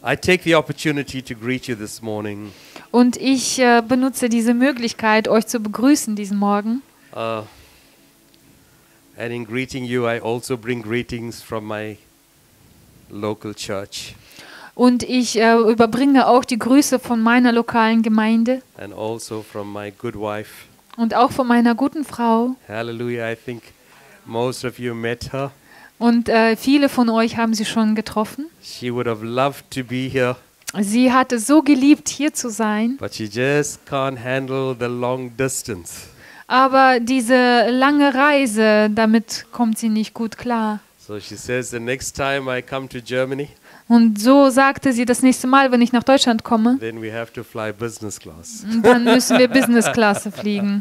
I take the opportunity to greet you this morning. Und ich benutze diese Möglichkeit, euch zu begrüßen diesen Morgen. And in greeting you, I also bring greetings from my local church. Und ich überbringe auch die Grüße von meiner lokalen Gemeinde And also from my good wife. und auch von meiner guten Frau. Hallelujah. I think most of you met her. Und viele von euch haben sie schon getroffen. She would have loved to be here, Sie hat es so geliebt, hier zu sein. but she just can't handle the long distance. Aber diese lange Reise, damit kommt sie nicht gut klar. So she says, the next time I come to Germany, Und so sagte sie, das nächste Mal, wenn ich nach Deutschland komme, then we have to fly business class. dann müssen wir Business-Klasse fliegen.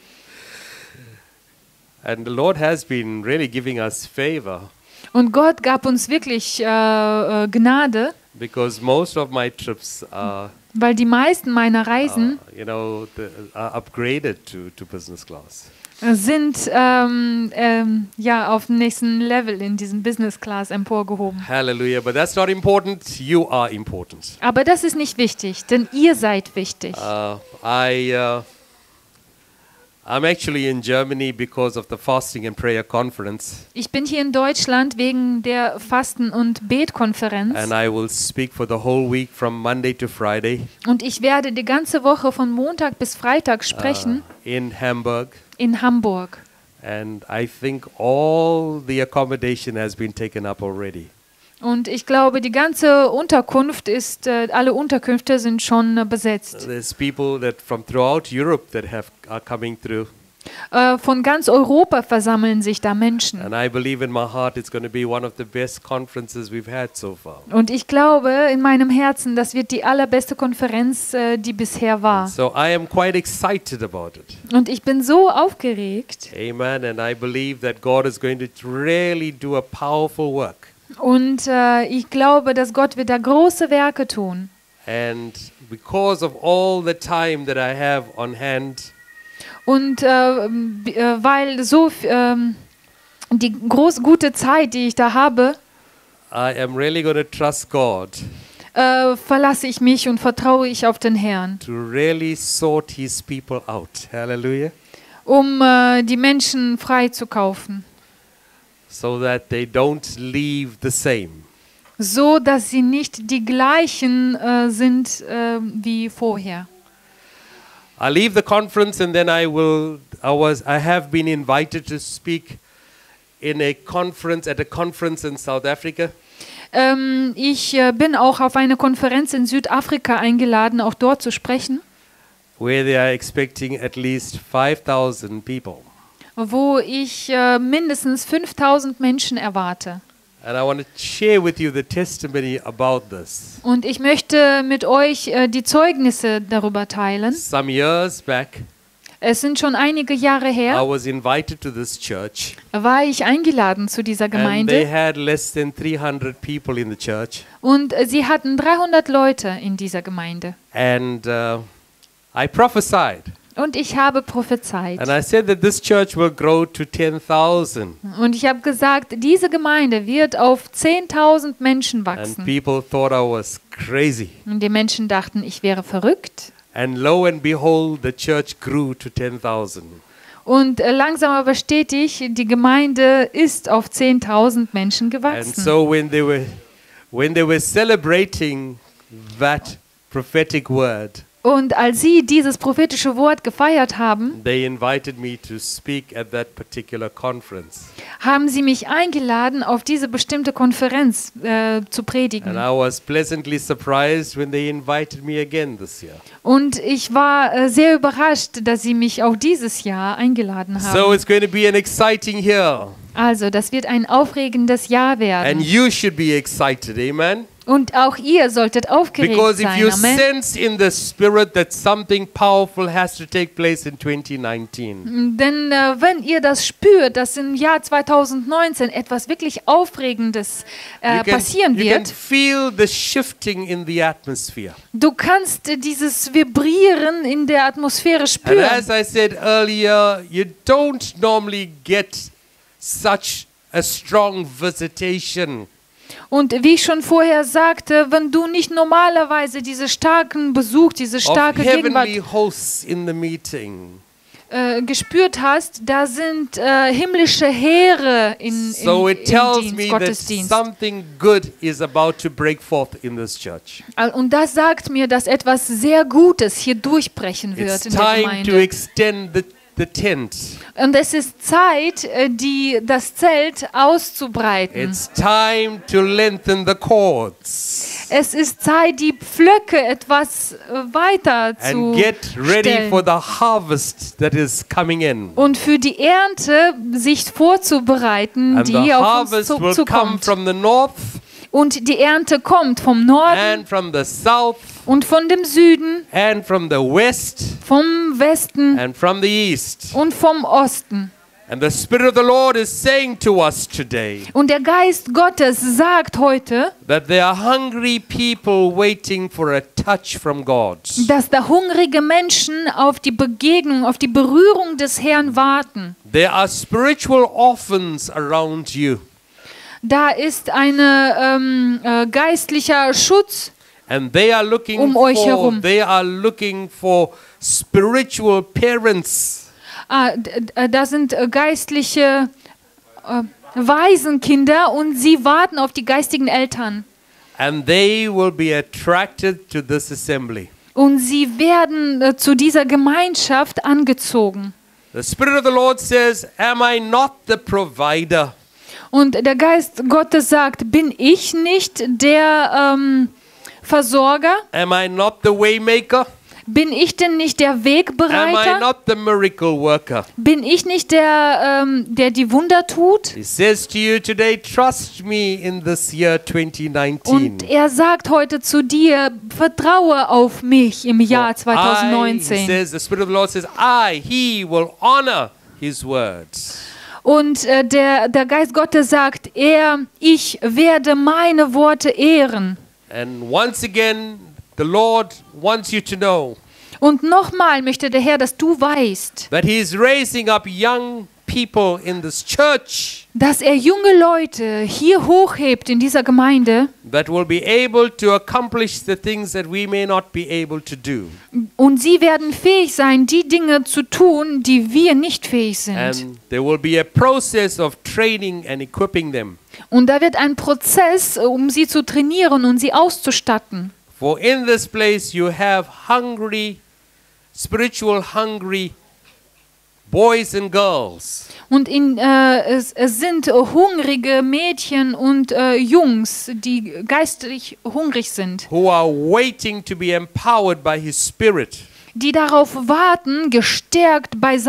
And the Lord has been really giving us favor, Und Gott gab uns wirklich Gnade, because most of my trips are, weil die meisten meiner Reisen are upgraded to business class. sind ja auf dem nächsten Level in diesem Business Class emporgehoben. Hallelujah. But that's not important. You are important. Aber das ist nicht wichtig, denn ihr seid wichtig. I'm actually in Germany because of the Fasting and Prayer Conference, Ich bin hier in Deutschland wegen der Fasten- und Betkonferenz and I will speak for the whole week from Monday to Friday und ich werde die ganze Woche von Montag bis Freitag sprechen in Hamburg. in Hamburg. And I think all the accommodation has been taken up already. Und ich glaube, die ganze Unterkunft alle Unterkünfte sind schon besetzt. There's people that from throughout Europe that are coming through. Von ganz Europa versammeln sich da Menschen. And I believe in my heart it's going to be one of the best conferences we've had so far. Und ich glaube in meinem Herzen, das wird die allerbeste Konferenz, die bisher war. So I am quite excited about it. Und ich bin so aufgeregt. Amen. And I believe that God is going to really do a powerful work. Und ich glaube, dass Gott wird da große Werke tun. And because of all the time that I have on hand, Und weil so die gute Zeit, die ich da habe, I am really going to trust God verlasse ich mich und vertraue ich auf den Herrn, to really sort His people out. Hallelujah. um die Menschen freizukaufen, So that they don't leave the same. so dass sie nicht die gleichen sind wie vorher. I leave the conference and then I have been invited to speak at a conference in South Africa. Ich bin auch auf eine Konferenz in Südafrika eingeladen, auch dort zu sprechen, Where they are expecting at least 5,000 people. wo ich mindestens 5000 Menschen erwarte. And I want to share with you the testimony about this. Und ich möchte mit euch die Zeugnisse darüber teilen. Some years back, Es sind schon einige Jahre I her, was invited to this church, war ich eingeladen zu dieser and they Gemeinde had less than 300 people in the church. und sie hatten 300 Leute in dieser Gemeinde. And I prophesied. Und ich habe prophezeit. And I said that this church will grow to 10,000. Und ich habe gesagt, diese Gemeinde wird auf 10.000 Menschen And wachsen. people thought I was crazy. Und die Menschen dachten, ich wäre verrückt. And lo and behold, the church grew to 10,000. Und langsam aber stetig, die Gemeinde ist auf 10.000 Menschen And gewachsen. so when they were celebrating that prophetic word, Und als sie dieses prophetische Wort gefeiert haben, they invited me to speak at that particular conference. haben sie mich eingeladen, auf diese bestimmte Konferenz zu And predigen. I was pleasantly surprised when they invited me again this year. Und ich war sehr überrascht, dass sie mich auch dieses Jahr eingeladen So haben. it's going to be an exciting year. Also, das wird ein aufregendes Jahr And werden. you should be excited, amen? Und auch ihr solltet aufgeregt Because if sein. you Amen. sense in the spirit that something powerful has to take place in 2019, Denn wenn ihr das spürt, dass im Jahr 2019 etwas wirklich Aufregendes passieren you can wird, feel the shifting in the atmosphere. du kannst dieses Vibrieren in der Atmosphäre And spüren. as I said earlier, you don't normally get such a strong visitation Und wie ich schon vorher sagte, wenn du nicht normalerweise diese starken Besuch, diese of starke Gegenwart heavenly hosts in the meeting. Gespürt hast, da sind himmlische Heere So it im tells Dienst, me that Gottesdienst. something good is about to break forth in this church. Und das sagt mir, dass etwas sehr Gutes hier durchbrechen wird It's in der time to Gemeinde. extend the tent. Und es ist Zeit, das Zelt auszubreiten. It's time to lengthen the cords Es ist Zeit, die Pflöcke etwas weiter and get ready for the harvest that is coming in. und für die Ernte sich vorzubereiten, And the die auf uns harvest will come zukommt. from the north Und die Ernte kommt vom Norden and from the south und von dem Süden, and from the west vom Westen and from the east. und vom Osten. And the Spirit of the Lord is saying to us today Und der Geist Gottes sagt heute, that there are hungry people waiting for a touch from God. dass da hungrige Menschen auf die Begegnung, auf die Berührung des Herrn warten. There are spiritual orphans around you. Da ist ein geistlicher Schutz. And they are looking Euch herum. for spiritual parents. Da sind geistliche Waisenkinder und sie warten auf die geistigen Eltern. And they will be attracted to this assembly. Und sie werden zu dieser Gemeinschaft angezogen. The Spirit of the Lord says, "Am I not the provider?" Und der Geist Gottes sagt, bin ich nicht der Versorger? Am I not the waymaker? Bin ich denn nicht der Am I Wegbereiter? not the miracle worker? Bin ich nicht der die Wunder tut? He says to you today, trust me in this year 2019. Und er sagt heute zu dir, vertraue auf mich im Jahr He 2019. says, the Spirit of the Lord says, He will honor His words. Und der Geist Gottes sagt, ich werde meine Worte ehren. And once again, the Lord wants you to know Und nochmal möchte der Herr, dass du weißt, that He is raising up young people in this church dass er junge Leute hier hochhebt in dieser Gemeinde that will be able to accomplish the things that we may not be able to do. und sie werden fähig sein, die Dinge zu tun, die wir nicht fähig sind. And there will be a process of training and equipping them. Und da wird ein Prozess, um sie zu trainieren und sie auszustatten. For in this place you have spiritual hungry boys and girls Und es sind hungrige Mädchen und Jungs, die geistlich hungrig sind, who are waiting to be empowered by His Spirit die darauf warten, gestärkt bei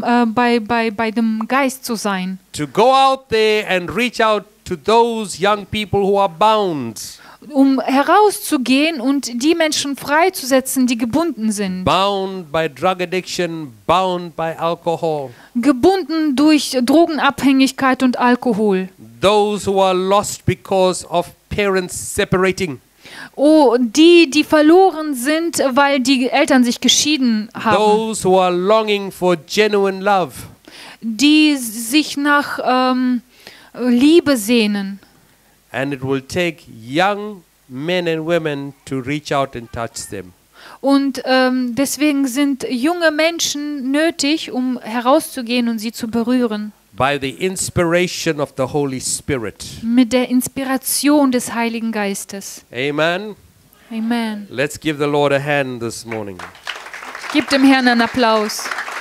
dem Geist zu sein, to go out there and reach out to those young people who are bound. um herauszugehen und die Menschen freizusetzen, die gebunden sind. Bound by drug addiction, bound by alcohol. Gebunden durch Drogenabhängigkeit und Alkohol. Those who are lost because of parents separating. Oh, die verloren sind, weil die Eltern sich geschieden haben. Those who are longing for genuine love. Die sich nach Liebe sehnen. And it will take young men and women to reach out and touch them. Und deswegen sind junge Menschen nötig, um herauszugehen und sie zu berühren. By the inspiration of the Holy Spirit. Mit der Inspiration des Heiligen Geistes. Amen. Amen. Let's give the Lord a hand this morning. Gib dem Herrn einen Applaus.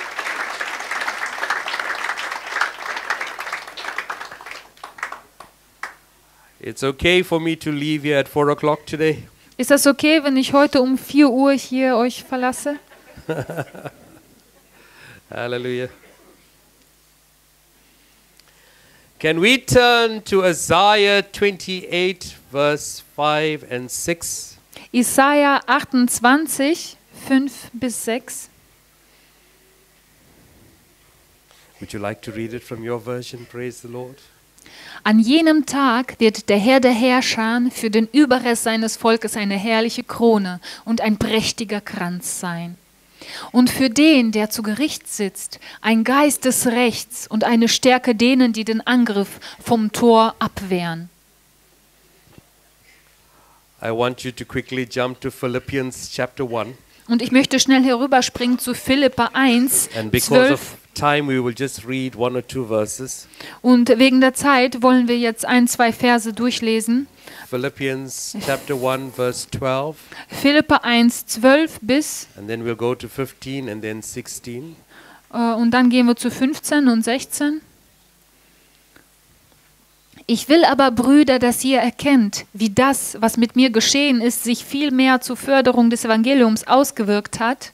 It's okay for me to leave here at 4 o'clock today. Ist das okay, wenn ich heute um 4 Uhr hier euch verlasse? Hallelujah. Can we turn to Isaiah 28, verse 5 and 6? Jesaja 28, 5 bis 6. Would you like to read it from your version? Praise the Lord. An jenem Tag wird der Herr der Herrscher für den Überrest seines Volkes eine herrliche Krone und ein prächtiger Kranz sein. Und für den, der zu Gericht sitzt, ein Geist des Rechts und eine Stärke denen, die den Angriff vom Tor abwehren. I want you to quickly jump to Philippians chapter 1. Und ich möchte schnell herüberspringen zu Philipper 1, And because 12. of time, we will just read 1 or 2 verses. Und wegen der Zeit wollen wir jetzt 1, 2 Verse durchlesen. Philippians chapter 1, verse 12. Philipper 1, 12 bis, And then we'll go to 15 and then 16. und dann gehen wir zu 15 und 16. Ich will aber, Brüder, dass ihr erkennt, wie das, was mit mir geschehen ist, sich viel mehr zur Förderung des Evangeliums ausgewirkt hat.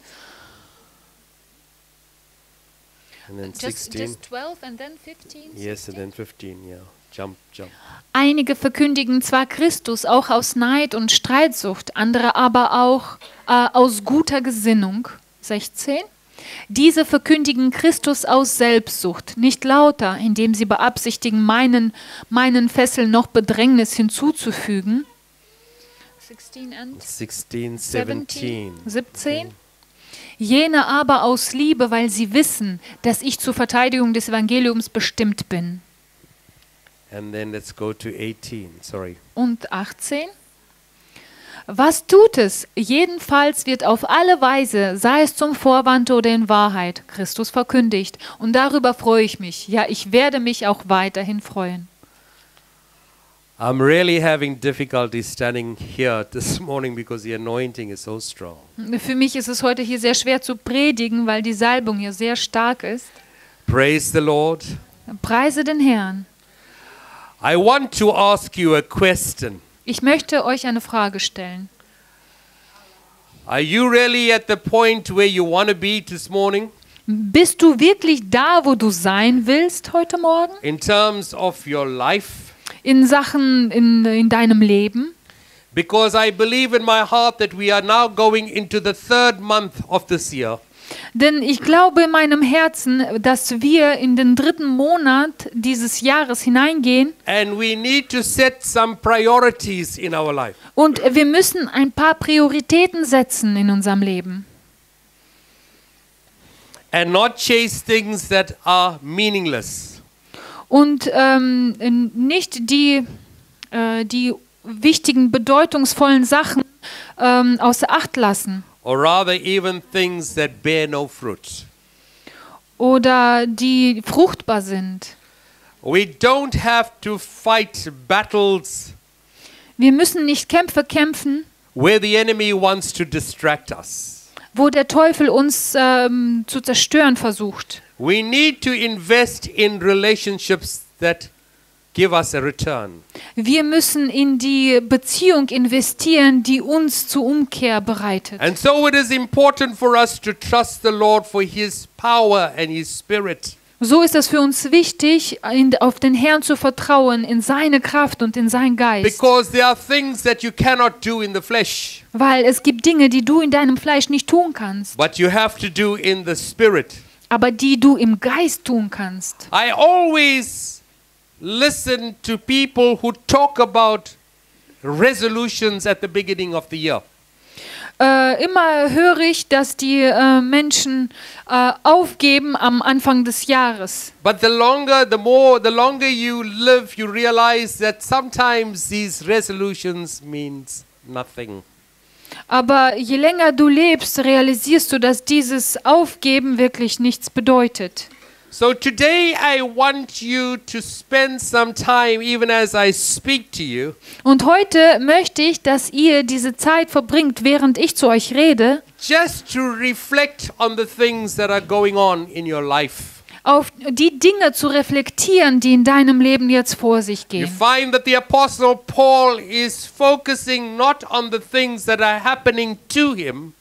And then 16. 12 and then 15. Yes, and then 15, yeah. Jump. Einige verkündigen zwar Christus auch aus Neid und Streitsucht, andere aber auch aus guter Gesinnung. 16. Diese verkündigen Christus aus Selbstsucht, nicht lauter, indem sie beabsichtigen, meinen Fesseln noch Bedrängnis hinzuzufügen. 16 and 16, 17. 17. Jene aber aus Liebe, weil sie wissen, dass ich zur Verteidigung des Evangeliums bestimmt bin. And then let's go to 18, sorry. Und 18. Was tut es? Jedenfalls wird auf alle Weise, sei es zum Vorwand oder in Wahrheit, Christus verkündigt. Und darüber freue ich mich. Ja, ich werde mich auch weiterhin freuen. I'm really having difficulty standing here this morning because the anointing is so strong. Für mich ist es heute hier sehr schwer zu predigen, weil die Salbung hier sehr stark ist. Praise the Lord. Preise den Herrn. I want to ask you a question. Ich möchte euch eine Frage stellen. Are you really at the point where you want to be this morning Bist du wirklich da, wo du sein willst heute Morgen? in terms of your life? In Sachen in deinem Leben? Because I believe in my heart that we are now going into the 3rd month of this year. Denn ich glaube in meinem Herzen, dass wir in den 3. Monat dieses Jahres hineingehen And we need to set some priorities in our life. und wir müssen ein paar Prioritäten setzen in unserem Leben. And not chase things that are meaningless. Und nicht die wichtigen, bedeutungsvollen Sachen außer Acht lassen. Or rather even things that bear no fruit. Oder die fruchtbar sind. We don't have to fight battles Wir müssen nicht Kämpfe kämpfen, where the enemy wants to distract us. wo der Teufel uns zu zerstören versucht. We need to invest in relationships that give us a return. Wir müssen in die Beziehung investieren, die uns zur Umkehr bereitet. And so it is important for us to trust the Lord for His power and His Spirit. So ist es für uns wichtig, auf den Herrn zu vertrauen, in seine Kraft und in seinen Geist. Because there are things that you cannot do in the flesh, Weil es gibt Dinge, die du in deinem Fleisch nicht tun kannst, but you have to do in the Spirit. aber die du im Geist tun kannst. I always listen to people who talk about resolutions at the beginning of the year. Immer höre ich, dass die Menschen aufgeben am Anfang des Jahres. But the longer you live, you realize that sometimes these resolutions means nothing. Aber je länger du lebst, realisierst du, dass dieses Aufgeben wirklich nichts bedeutet. So today I want you to spend some time, even as I speak to you, Und heute möchte ich, dass ihr diese Zeit verbringt, während ich zu euch rede, just to reflect on the things that are going on in your life. auf die Dinge zu reflektieren, die in deinem Leben jetzt vor sich You gehen. find that the Apostle Paul is focusing not on the things that are happening to him,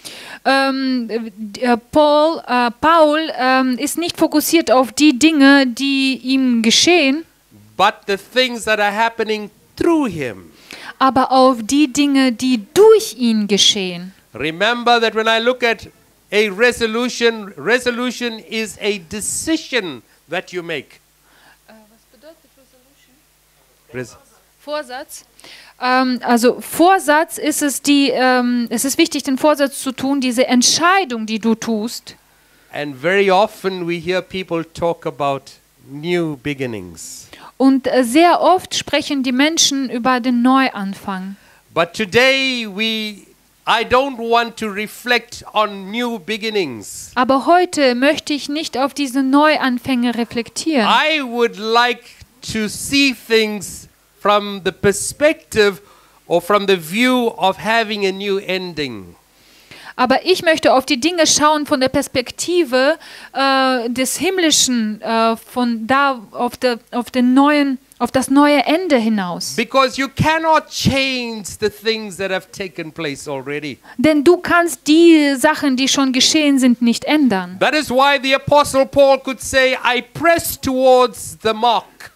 Paul ist nicht fokussiert auf die Dinge, die ihm geschehen, but the things that are happening through him. aber auf die Dinge, die durch ihn geschehen. Remember that when I look at a resolution is a decision that you make. Was bedeutet Res- Vorsatz? Also Vorsatz ist es es ist wichtig, den Vorsatz zu tun, diese Entscheidung, die du tust. And very often we hear people talk about new beginnings. Und sehr oft sprechen die Menschen über den Neuanfang. But today I don't want to reflect on new beginnings. Aber heute möchte ich nicht auf diese Neuanfänge reflektieren. I would like to see things from the perspective or from the view of having a new ending. Aber ich möchte auf die Dinge schauen von der Perspektive des Himmlischen, von da auf das neue Ende hinaus. Because you cannot change the things that have taken place already. Denn du kannst die Sachen, die schon geschehen sind, nicht ändern. That is why the Apostle Paul could say, I press towards the mark.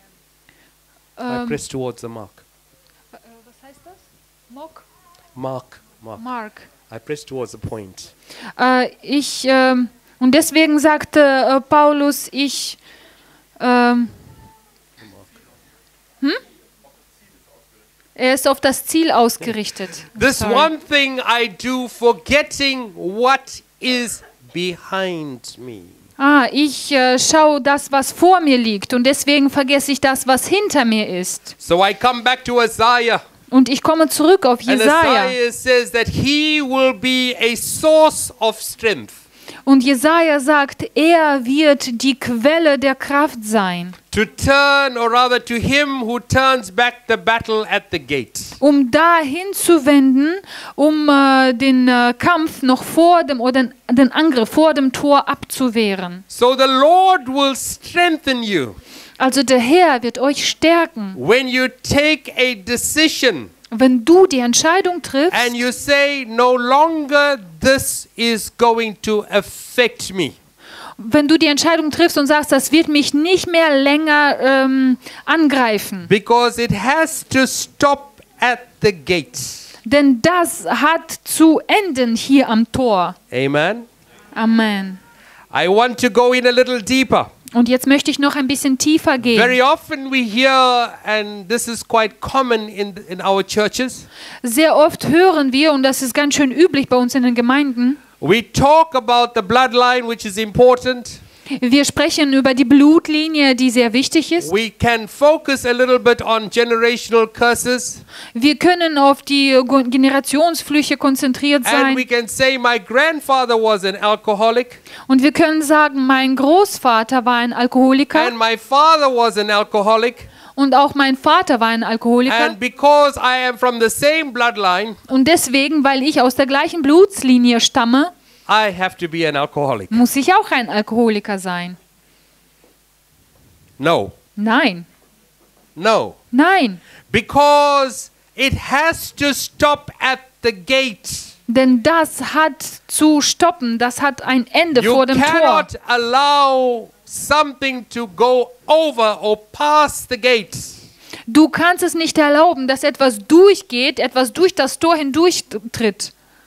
I press towards the mark. Was heißt das? Mock? Mark. Mark. I press towards the point. Und deswegen sagte Paulus, er ist auf das Ziel ausgerichtet. This Sorry. one thing I do, forgetting what is behind me. Ich schaue das, was vor mir liegt, und deswegen vergesse ich das, was hinter mir ist. So I come back to Isaiah. Und ich komme zurück auf And Jesaja. Isaiah says that he will be a source of strength. Und Jesaja sagt, er wird die Quelle der Kraft sein, To turn, or rather to him who turns back the battle at the gate. um dahin zu wenden, um den Kampf noch vor dem oder den Angriff vor dem Tor abzuwehren. So the Lord will strengthen you Also der Herr wird euch stärken, when you take a decision wenn du die Entscheidung triffst and you say, no longer this is going to affect me. wenn du die Entscheidung triffst und sagst, das wird mich nicht mehr länger angreifen. Because it has to stop at the gate. Denn das hat zu enden hier am Tor. Amen. Amen. I want to go in a little deeper. Und jetzt möchte ich noch ein bisschen tiefer gehen. Very often we hear, and this is quite common in our churches, Sehr oft hören wir, und das ist ganz schön üblich bei uns in den Gemeinden, we talk about the bloodline, which is important. wir sprechen über die Blutlinie, die sehr wichtig ist. We can focus a little bit on generational curses. Wir können auf die Generationsflüche konzentriert And we sein. can say, my grandfather was an alcoholic, Und wir können sagen, mein Großvater war ein Alkoholiker and my father was an alcoholic. und auch mein Vater war ein Alkoholiker. And because I am from the same bloodline, Und deswegen, weil ich aus der gleichen Blutslinie stamme, I have to be an alcoholic. muss ich auch ein Alkoholiker sein. No, Nein, no. nein. Because it has to stop at the gate. Denn das hat zu stoppen, das hat ein Ende You vor dem Tor. cannot allow something to go over or past the gate. Du kannst es nicht erlauben, dass etwas durchgeht, etwas durch das Tor hindurchtritt.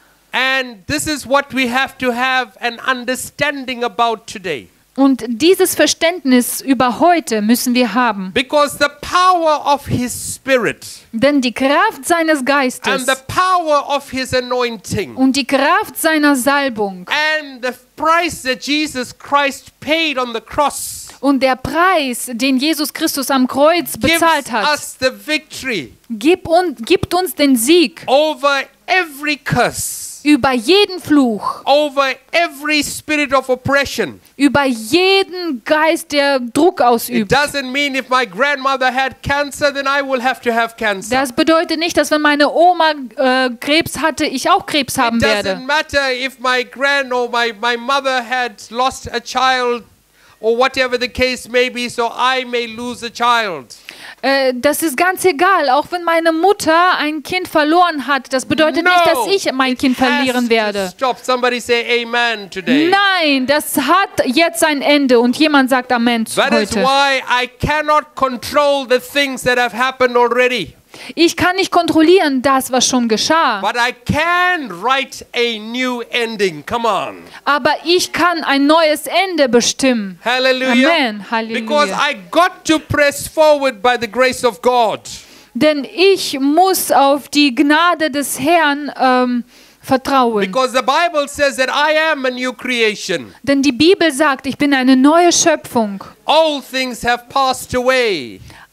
And this is what we have to have an understanding about today. Und dieses Verständnis über heute müssen wir haben. Because the power of His Spirit Denn die Kraft seines Geistes and the power of His anointing und die Kraft seiner Salbung and the price that Jesus Christ paid on the cross und der Preis, den Jesus Christus am Kreuz gives bezahlt hat, us the victory gibt uns den Sieg over every curse, über jeden Fluch, over every spirit of oppression. über jeden Geist, der Druck It ausübt. doesn't mean if my grandmother had cancer, then I will have to have cancer. Das bedeutet nicht, dass wenn meine Oma Krebs hatte, ich auch Krebs haben It werde. doesn't matter if my grand or my mother had lost a child or whatever the case may be, so I may lose a child. Das ist ganz egal, auch wenn meine Mutter ein Kind verloren hat. Das bedeutet nicht, dass ich mein Kind verlieren werde. Stop. Somebody say amen today. Nein, das hat jetzt ein Ende und jemand sagt Amen That is heute. why I cannot control the things that have happened already. Ich kann nicht kontrollieren das, was schon geschah, But I can write a new ending. Come on. aber ich kann ein neues Ende bestimmen. Hallelujah. Amen. Halleluja. Because I got to press forward by the grace of God. Denn ich muss auf die Gnade des Herrn vertrauen. Because the Bible says that I am a new creation. Denn die Bibel sagt, ich bin eine neue Schöpfung. All things have passed away.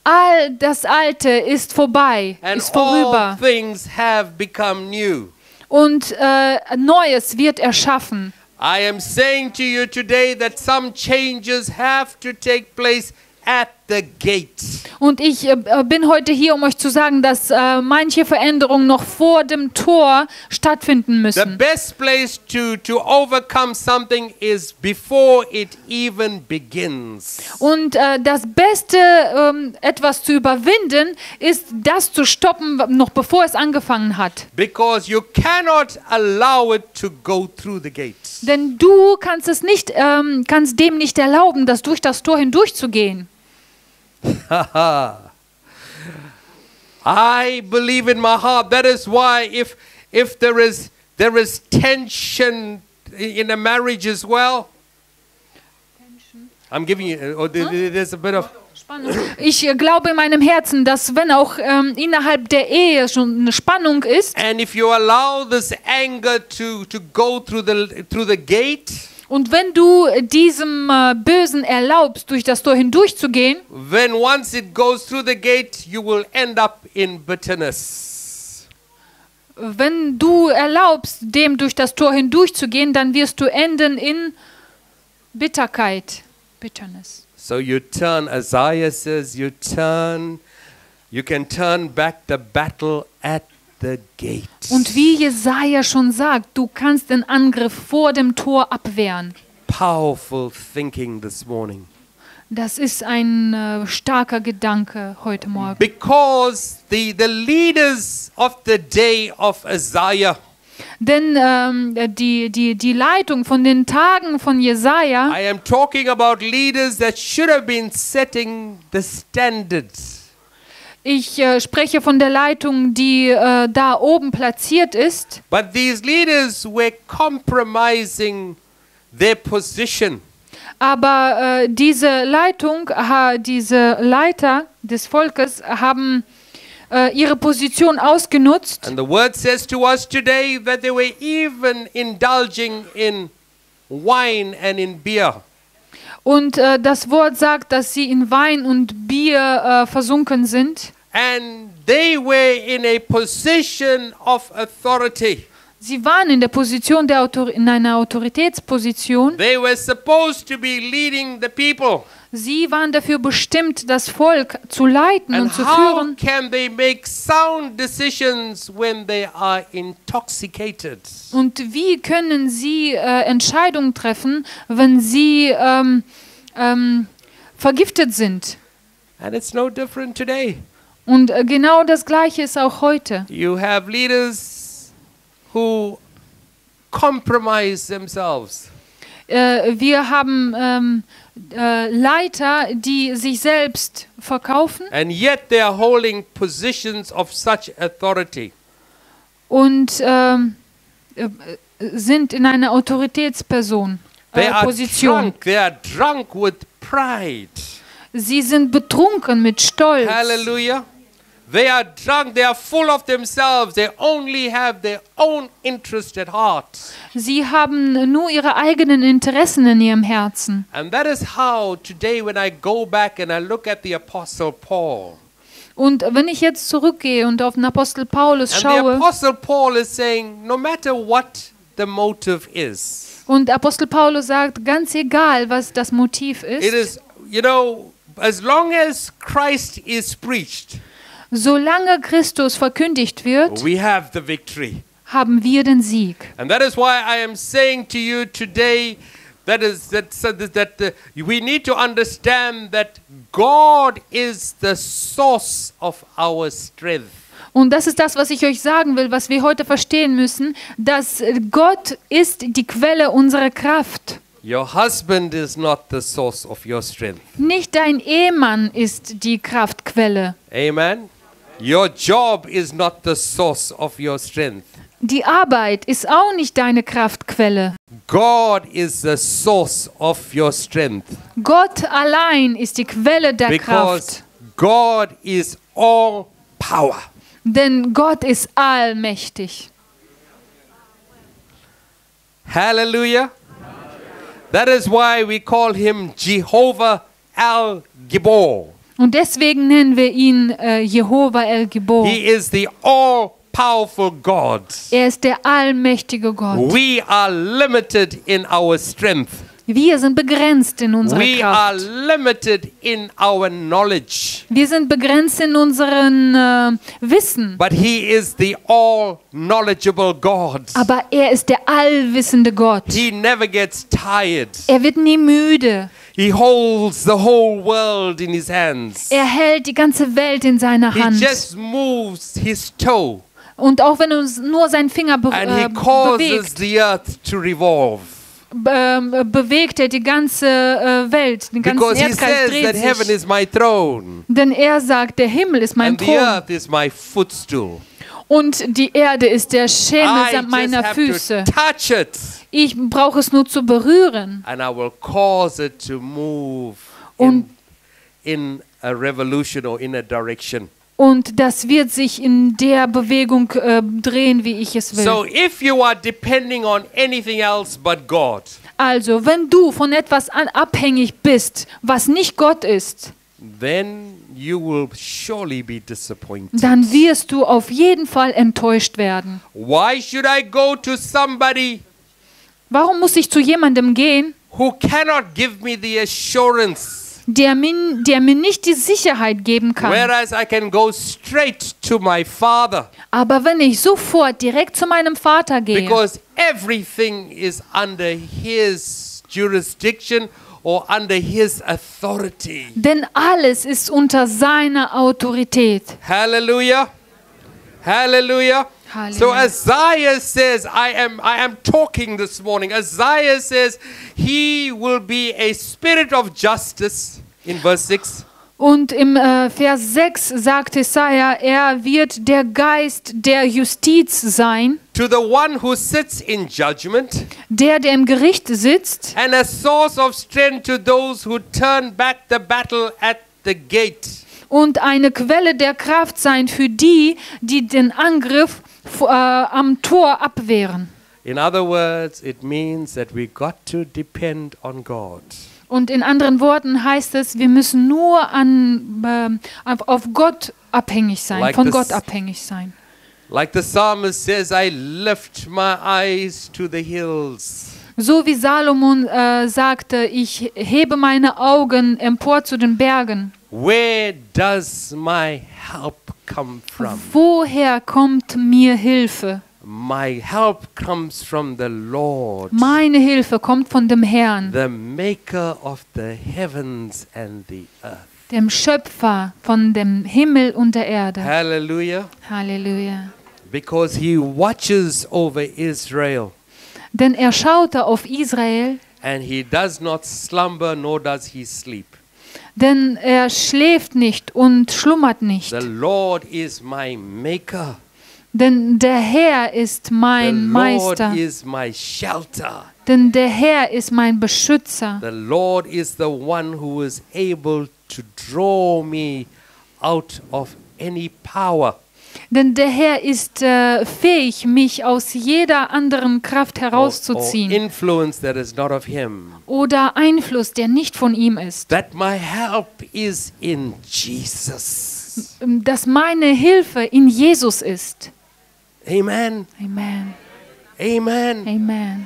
All das Alte ist vorbei, and ist all vorüber. things have become new. Und Neues wird erschaffen. I am saying to you today that some changes have to take place at the gate. Und ich bin heute hier, um euch zu sagen, dass manche Veränderungen noch vor dem Tor stattfinden The müssen. best place to overcome something is before it even begins. Und das Beste, etwas zu überwinden, ist das zu stoppen, noch bevor es angefangen hat. Because you cannot allow it to go through the gate. Denn du kannst es nicht, kannst dem nicht erlauben, das durch das Tor hindurchzugehen. I believe in my heart. That is why if there is tension in a marriage as well. I'm giving you. There's a bit of. Ich glaube in meinem Herzen, dass wenn auch innerhalb der Ehe schon eine Spannung ist And if you allow this anger to go through the gate, und wenn du diesem Bösen erlaubst, durch das Tor hindurchzugehen, when once it goes through the gate, you will end up in bitterness. wenn du erlaubst, dem durch das Tor hindurchzugehen, dann wirst du enden in Bitterkeit. Bitterness. So you turn, Isaiah says, you can turn back the battle at the gate. Und wie Jesaja schon sagt, du kannst den Angriff vor dem Tor abwehren. Powerful thinking this morning. Das ist ein starker Gedanke heute Morgen. Because the leaders of the day of Isaiah, Denn die Leitung von den Tagen von Jesaja, I am talking about leaders that should have been setting the standards. ich spreche von der Leitung, die da oben platziert ist. But these leaders were compromising their position. Aber diese Leitung, diese Leiter des Volkes haben ihre Position ausgenutzt. And the word says to us today that they were even indulging in wine and in beer. Und das Wort sagt, dass sie in Wein und Bier versunken sind. And they were in a position of authority. Sie waren in der Position in einer Autoritätsposition. They were supposed to be leading the people. Sie waren dafür bestimmt, das Volk zu leiten And und zu how führen. can they make sound decisions when they are intoxicated? Und wie können sie Entscheidungen treffen, wenn sie vergiftet sind? And it's no different today. Und genau das Gleiche ist auch heute. You have leaders who compromise themselves. Wir haben Leiter, die sich selbst verkaufen And yet they are holding positions of such authority. und sind in einer Autoritätsperson. They are Position. drunk with pride. Sie sind betrunken mit Stolz. Hallelujah. They are drunk, they are full of themselves. They only have their own interest at heart. Sie haben nur ihre eigenen Interessen in ihrem Herzen. And that is how today when I go back and I look at the Apostle Paul. Und wenn ich jetzt zurückgehe und auf den Apostel Paulus And the schaue, Apostle Paul is saying, no matter what the motive is, und Apostel Paulus sagt, ganz egal, was das Motiv it ist, is, you know, as long as Christ is preached, solange Christus verkündigt wird, we have the victory. haben wir den Sieg. And that is why I am saying to you today that we need to understand that God is the source of our strength. Und das ist das, was ich euch sagen will, was wir heute verstehen müssen, dass Gott ist die Quelle unserer Kraft. Your husband is not the source of your strength. Nicht dein Ehemann ist die Kraftquelle. Amen. Your job is not the source of your strength. Die Arbeit ist auch nicht deine Kraftquelle. God is the source of your strength. Gott allein ist die Quelle der Because Kraft. God is all power. Denn Gott ist allmächtig. Hallelujah. That is why we call him Jehovah Al-Gibor. Und deswegen nennen wir ihn Jehova El Gibor. He is the all-powerful God. Er ist der allmächtige Gott. We are limited in our strength. Wir sind begrenzt in unserer We are Kraft. limited in our knowledge. Wir sind begrenzt in unserem Wissen. But He is the all-knowledgeable God. Aber er ist der allwissende Gott. He never gets tired. Er wird nie müde. He holds the whole world in His hands. Er hält die ganze Welt in seiner He Hand. just moves His toe Und auch wenn uns nur sein Finger and He causes bewegt, the earth to revolve. bewegt er die ganze Welt, den ganzen Because He Erdkreis says dreht that heaven sich. is my throne Denn er sagt, der Himmel ist mein and the Thron earth is my footstool. und die Erde ist der Schemel I samt just meiner have Füße. to touch it Ich brauche es nur zu berühren. and I will cause it to move Und- in a revolution or in a direction. Und das wird sich in der Bewegung drehen, wie ich es will. So if you are depending on anything else but God, Also, wenn du von etwas abhängig bist, was nicht Gott ist, then you will surely be disappointed. dann wirst du auf jeden Fall enttäuscht werden. Why should I go to somebody Warum muss ich zu jemandem gehen, who cannot give me the assurance, der mir nicht die Sicherheit geben kann? whereas I can go straight to my Father? Aber wenn ich sofort direkt zu meinem Vater gehe, Because everything is under His jurisdiction or under His authority. denn alles ist unter seiner Autorität. Hallelujah. Hallelujah. So Hallelujah. Isaiah says, I am talking this morning. Isaiah says he will be a spirit of justice in verse 6. Und im Vers 6 sagt Jesaja, er wird der Geist der Justiz sein, To the one who sits in judgment der im Gericht sitzt and a source of strength to those who turn back the battle at the gate. und eine Quelle der Kraft sein für die, die den Angriff am Tor abwehren. In other words, it means that we got to depend on God. Und in anderen Worten heißt es, wir müssen nur auf Gott abhängig sein, Like von this- Gott abhängig sein. Like the psalmist says, I lift my eyes to the hills. So wie Salomon sagte, ich hebe meine Augen empor zu den Bergen. Where does my help come from? Woher kommt mir Hilfe? My help comes from the Lord, Meine Hilfe kommt von dem Herrn, the maker of the heavens and the earth. dem Schöpfer von dem Himmel und der Erde. Hallelujah. Halleluja. Because He watches over Israel Denn er schaute auf Israel, and He does not slumber nor does He sleep. denn er schläft nicht und schlummert nicht. The Lord is my maker. Denn der Herr ist The mein Lord Meister. is my shelter. Denn der Herr ist mein Beschützer. The Lord is the one who is able to draw me out of any power. Denn der Herr ist fähig, mich aus jeder anderen Kraft Or herauszuziehen influence that is not of Him. oder Einfluss, der nicht von ihm ist. That my help is in Jesus. Dass meine Hilfe in Jesus ist. Amen. Amen. Amen. Amen.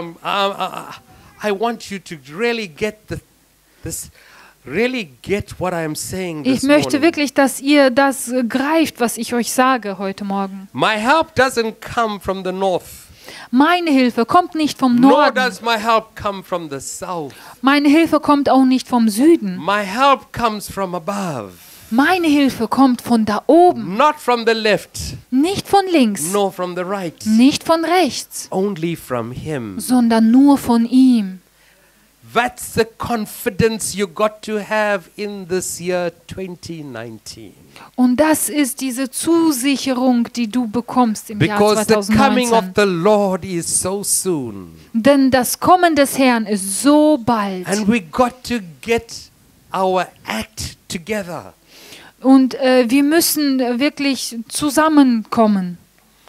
I want you to really get really get what I am saying Ich this möchte morning. wirklich, dass ihr das greift, was ich euch sage heute Morgen. My help doesn't come from the north, Meine Hilfe kommt nicht vom nor Norden. does my help come from the south. Meine Hilfe kommt auch nicht vom Süden. My help comes from above, Meine Hilfe kommt von da oben. not from the left, Nicht von links, nor from the right, nicht von rechts, only from Him. sondern nur von ihm. That's the confidence you got to have in this year 2019. Und das ist diese Zusicherung, die du bekommst im Jahr Because the coming of 2019. the Lord is so soon. Denn das Kommen des Herrn ist so bald. And we got to get our act together. Und wir müssen wirklich zusammenkommen.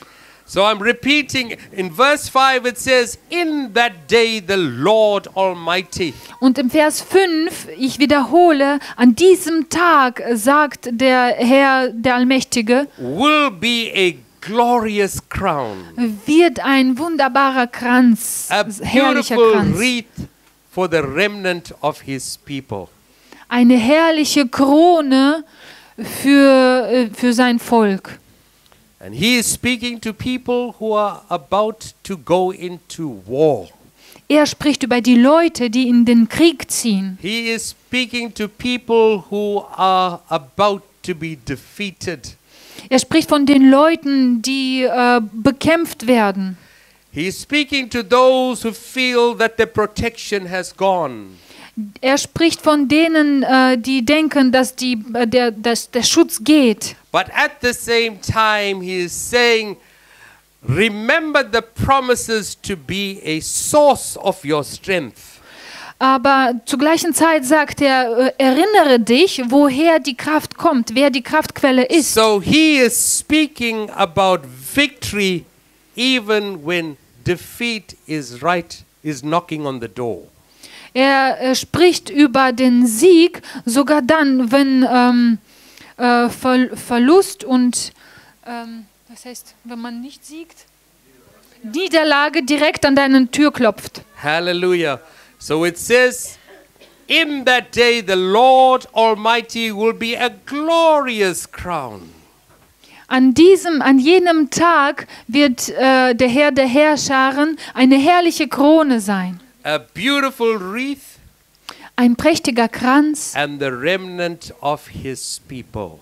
So I'm repeating, in verse 5 it says, in that day the Lord Almighty. Und im Vers 5, ich wiederhole, an diesem Tag sagt der Herr, der Allmächtige, Will be a glorious crown, wird ein wunderbarer Kranz, a herrlicher beautiful Kranz, wreath for the remnant of his people. eine herrliche Krone für sein Volk. And he is speaking to people who are about to go into war. Er spricht über die Leute, die in den Krieg ziehen. He is speaking to people who are about to be defeated. Er spricht von den Leuten, die bekämpft werden. He is speaking to those who feel that their protection has gone. Er spricht von denen, die denken, dass der Schutz geht. But at the same time, he is saying, remember the promises to be a source of your strength. Aber zur gleichen Zeit sagt er, erinnere dich, woher die Kraft kommt, wer die Kraftquelle ist. So he is speaking about victory even when defeat is knocking on the door. Er spricht über den Sieg, sogar dann, wenn Verlust und, was heißt, wenn man nicht siegt? Niederlage direkt an deine Tür klopft. Hallelujah. So it says, in that day the Lord Almighty will be a glorious crown. An jenem Tag wird der Herr der Herrscharen eine herrliche Krone sein. A beautiful wreath Ein prächtiger Kranz and the remnant of his people.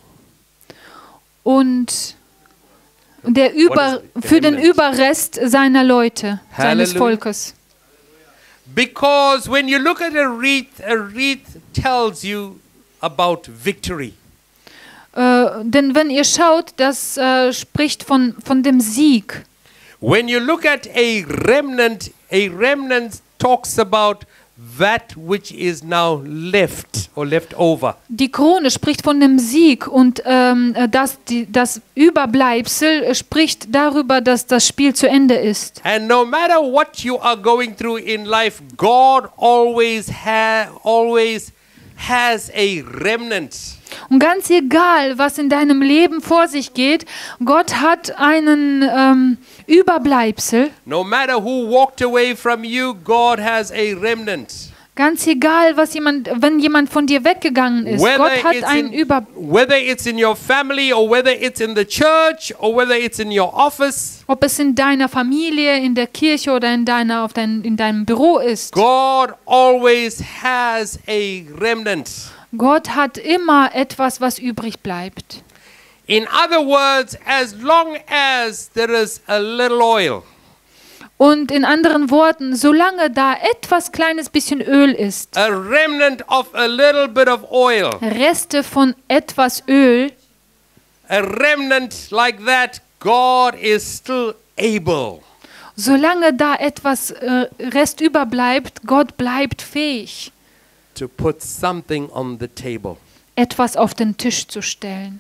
und The für den remnant? Überrest seiner Leute, seines Halleluja. Volkes. Because when you look at a wreath tells you about victory. Denn wenn ihr schaut, das spricht von dem Sieg. When you look at a remnant talks about that which is now left or left over. Die Krone spricht von dem Sieg und das Überbleibsel spricht darüber, dass das Spiel zu Ende ist. And no matter what you are going through in life, God always has a remnant. Und ganz egal, was in deinem Leben vor sich geht, Gott hat einen Überbleibsel. No matter who walked away from you, God has a remnant. Ganz egal, wenn jemand von dir weggegangen ist, Gott hat einen Whether it's in your family or whether it's in the church or whether it's in your office, ob es in deiner Familie, in der Kirche oder in deinem Büro ist. God always has a remnant. Gott hat immer etwas, was übrig bleibt. In other words, as long as there is a little oil, Und in anderen Worten, solange da etwas kleines bisschen Öl ist, a remnant of a little bit of oil, Reste von etwas Öl, a remnant like that, God is still able. solange da etwas Rest überbleibt, Gott bleibt fähig, To put something on the table. etwas auf den Tisch zu stellen.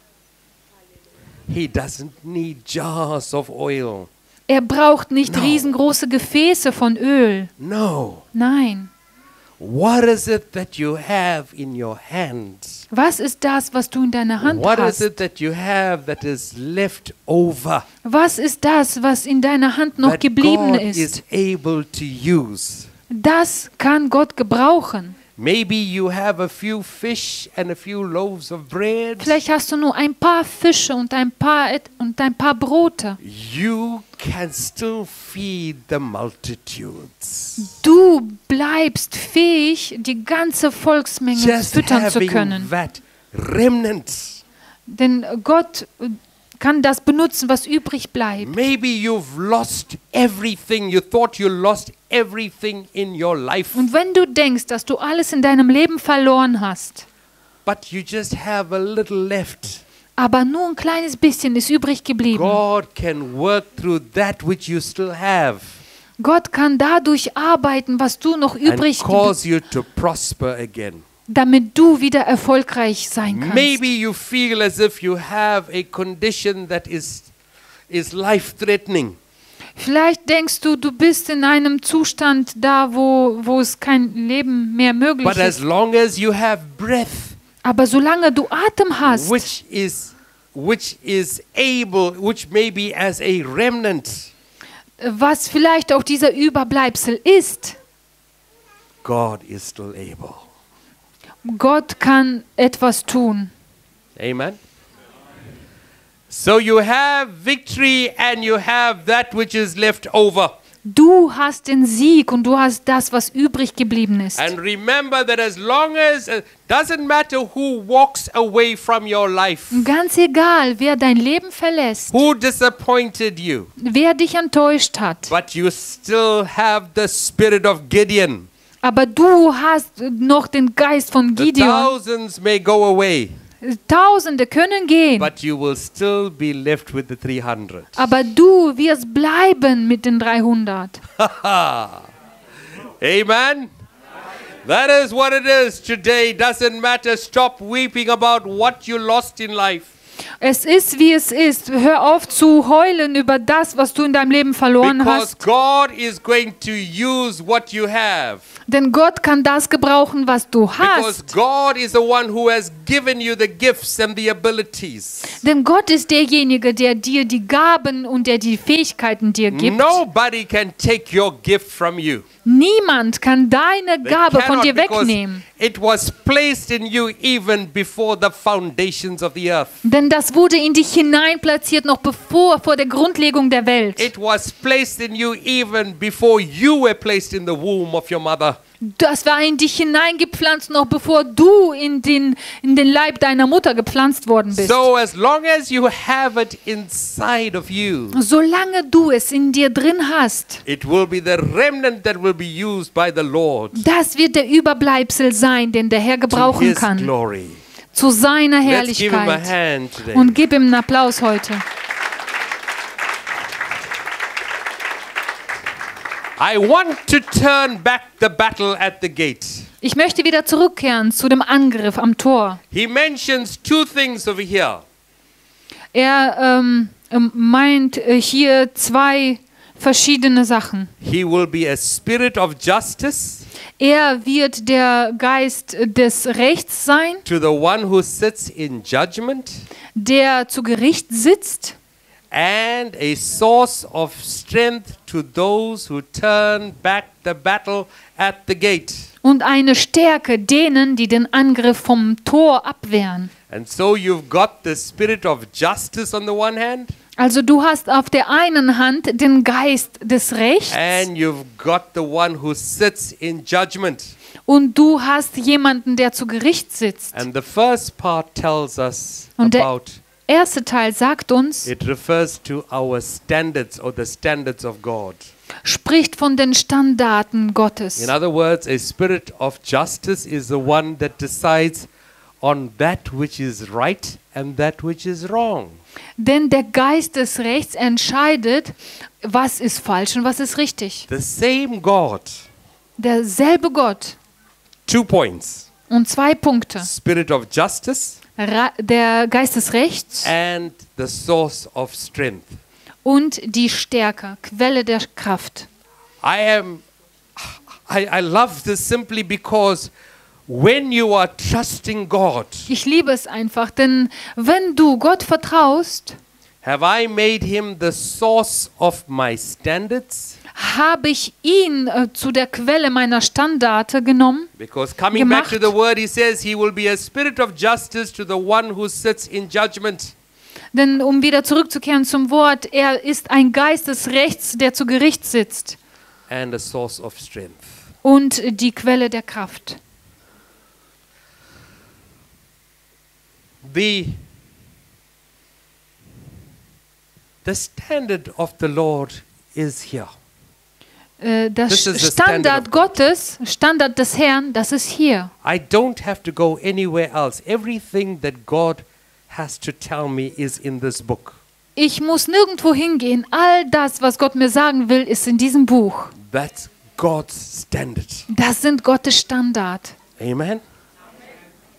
He doesn't need jars of oil. Er braucht nicht No. riesengroße Gefäße von Öl. No. Nein. What is it that you have in your hands? Was ist das, was du in deiner Hand What is hast? it that you have that is left over? Was ist das, was in deiner Hand noch That geblieben God ist? is able to use. Das kann Gott gebrauchen. Maybe you have a few fish and a few loaves of bread. Vielleicht hast du nur ein paar Fische und ein paar Brote. You can still feed the multitudes. Du bleibst fähig, die ganze Volksmenge Just füttern zu having können. that remnant. Denn Gott kann das benutzen, was übrig bleibt. Maybe you've lost everything. You thought you lost everything in your life. Und wenn du denkst, dass du alles in deinem Leben verloren hast, But you just have a little left. aber nur ein kleines bisschen ist übrig geblieben. God can work through that which you still have Gott kann dadurch arbeiten, was du noch and übrig cause you to prosper again. damit du wieder erfolgreich sein kannst. Maybe you feel as if you have a condition that is is life-threatening. Vielleicht denkst du, du bist in einem Zustand da, wo es kein Leben mehr möglich But as ist. long as you have breath, Aber solange du Atem hast, which is able, which may be as a remnant, was vielleicht auch dieser Überbleibsel ist, God is still able. Gott kann etwas tun. Amen. So you have victory and you have that which is left over. Du hast den Sieg und du hast das, was übrig geblieben ist. And remember that as long as, doesn't matter who walks away from your life, Und ganz egal, wer dein Leben verlässt, who disappointed you, wer dich enttäuscht hat, but you still have the spirit of Gideon. aber du hast noch den Geist von The Gideon. thousands may go away, Tausende können gehen, but you will still be left with the 300. aber du wirst bleiben mit den 300. Amen. That is what it is today. Doesn't matter. Stop weeping about what you lost in life. Es ist, wie es ist. Hör auf zu heulen über das, was du in deinem Leben verloren Because hast. God is going to use what you have. Denn Gott kann das gebrauchen, was du Because hast. God is the one who has given you the gifts and the abilities. Denn Gott ist derjenige, der dir die Gaben und der die Fähigkeiten dir gibt. Nobody can take your gift from you. Niemand kann deine They Gabe von cannot, dir because wegnehmen. it was placed in you even before the foundations of the earth. Denn das wurde in dich hineinplatziert, noch vor der Grundlegung der Welt. It was placed in you even before you were placed in the womb of your mother. Das war in dich hineingepflanzt, noch bevor du in den Leib deiner Mutter gepflanzt worden bist. So as long as you have it inside of you, Solange du es in dir drin hast, it will be the remnant that will be used by the Lord das wird der Überbleibsel sein, den der Herr to gebrauchen His kann, glory. zu seiner Let's give Him a Herrlichkeit. hand today. Und gib ihm einen Applaus heute. I want to turn back the battle at the gate. Ich möchte wieder zurückkehren zu dem Angriff am Tor. He mentions two things over here. Er meint hier zwei verschiedene Sachen. He will be a spirit of justice Er wird der Geist des Rechts sein, to the one who sits in judgment, der zu Gericht sitzt, and a source of strength to those who turn back the battle at the gate. und eine Stärke denen, die den Angriff vom Tor abwehren. And so you've got the spirit of justice on the one hand, Also du hast auf der einen Hand den Geist des Rechts and you've got the one who sits in judgment. und du hast jemanden, der zu Gericht sitzt. And the first part tells us Und der about, erste Teil sagt uns, it refers to our standards or the standards of God. spricht von den Standarten Gottes. In other words, a spirit of justice is the one that decides on that which is right and that which is wrong. Denn der Geist des Rechts entscheidet, was ist falsch und was ist richtig. The same God, Derselbe Gott. 2 points. Und zwei Punkte. Spirit of justice Der Geist des Rechts and the source of strength. und die Stärke, Quelle der Kraft. I love this simply because when you are trusting God, Ich liebe es einfach, denn wenn du Gott vertraust, have I made Him the source of my standards? habe ich ihn zu der Quelle meiner Standarte genommen. Because coming back to Gemacht. the word, He says He will be a spirit of justice to the one who sits in judgment. Denn um wieder zurückzukehren zum Wort, er ist ein Geist des Rechts, der zu Gericht sitzt And a source of strength. und die Quelle der Kraft. The standard of the Lord is here. Das This is the Standard standard of Gottes, Standard des Herrn, das ist hier. I don't have to go anywhere else. Everything that God has to tell me is in this book. Ich muss nirgendwo hingehen. All das, was Gott mir sagen will, ist in diesem Buch. That's God's standard. Das sind Gottes Standard. Amen.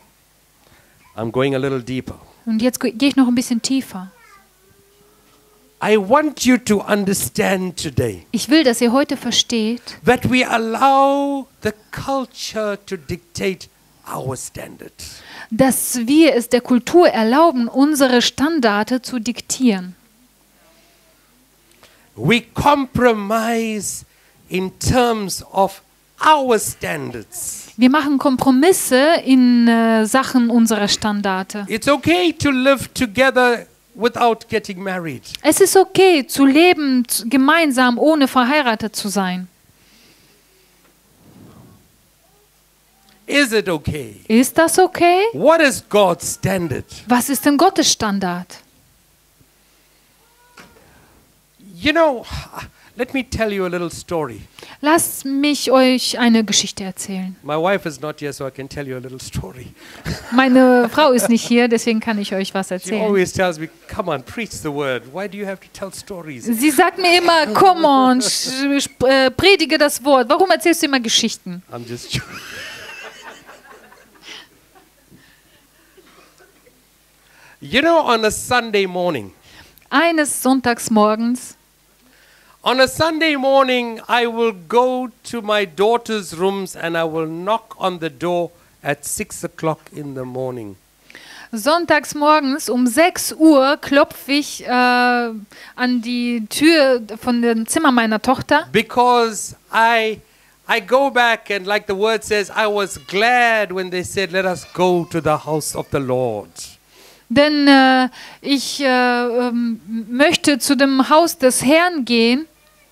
I'm going a little deeper. Und jetzt gehe ich noch ein bisschen tiefer. I want you to understand today Ich will, dass ihr heute versteht, that we allow the culture to dictate our standard. dass wir es der Kultur erlauben, unsere Standarde zu diktieren. We compromise in terms of our standards. Wir machen Kompromisse in Sachen unserer Standarde. It's okay to live together without getting married. Es ist okay, zu leben gemeinsam, ohne verheiratet zu sein. Is it okay? Ist das okay? What is God's standard? Was ist denn Gottes Standard? You know, let me tell you a little story. Lasst mich euch eine Geschichte erzählen. My wife is not here, so I can tell you a little story. Meine Frau ist nicht hier, deswegen kann ich euch was She erzählen. always tells me, come on, preach the word. Why do you have to tell stories? Sie sagt mir immer, come on, predige das Wort. Warum erzählst du immer Geschichten? I'm just joking. You know, on a Sunday morning, Eines Sonntagsmorgens, on a Sunday morning, I will go to my daughter's rooms and I will knock on the door at 6 o'clock in the morning. sonntags morgens um 6 Uhr klopfe ich an die Tür von dem Zimmer meiner Tochter. Because I go back and like the word says, I was glad when they said, let us go to the house of the Lord. Denn ich möchte zu dem Haus des Herrn gehen.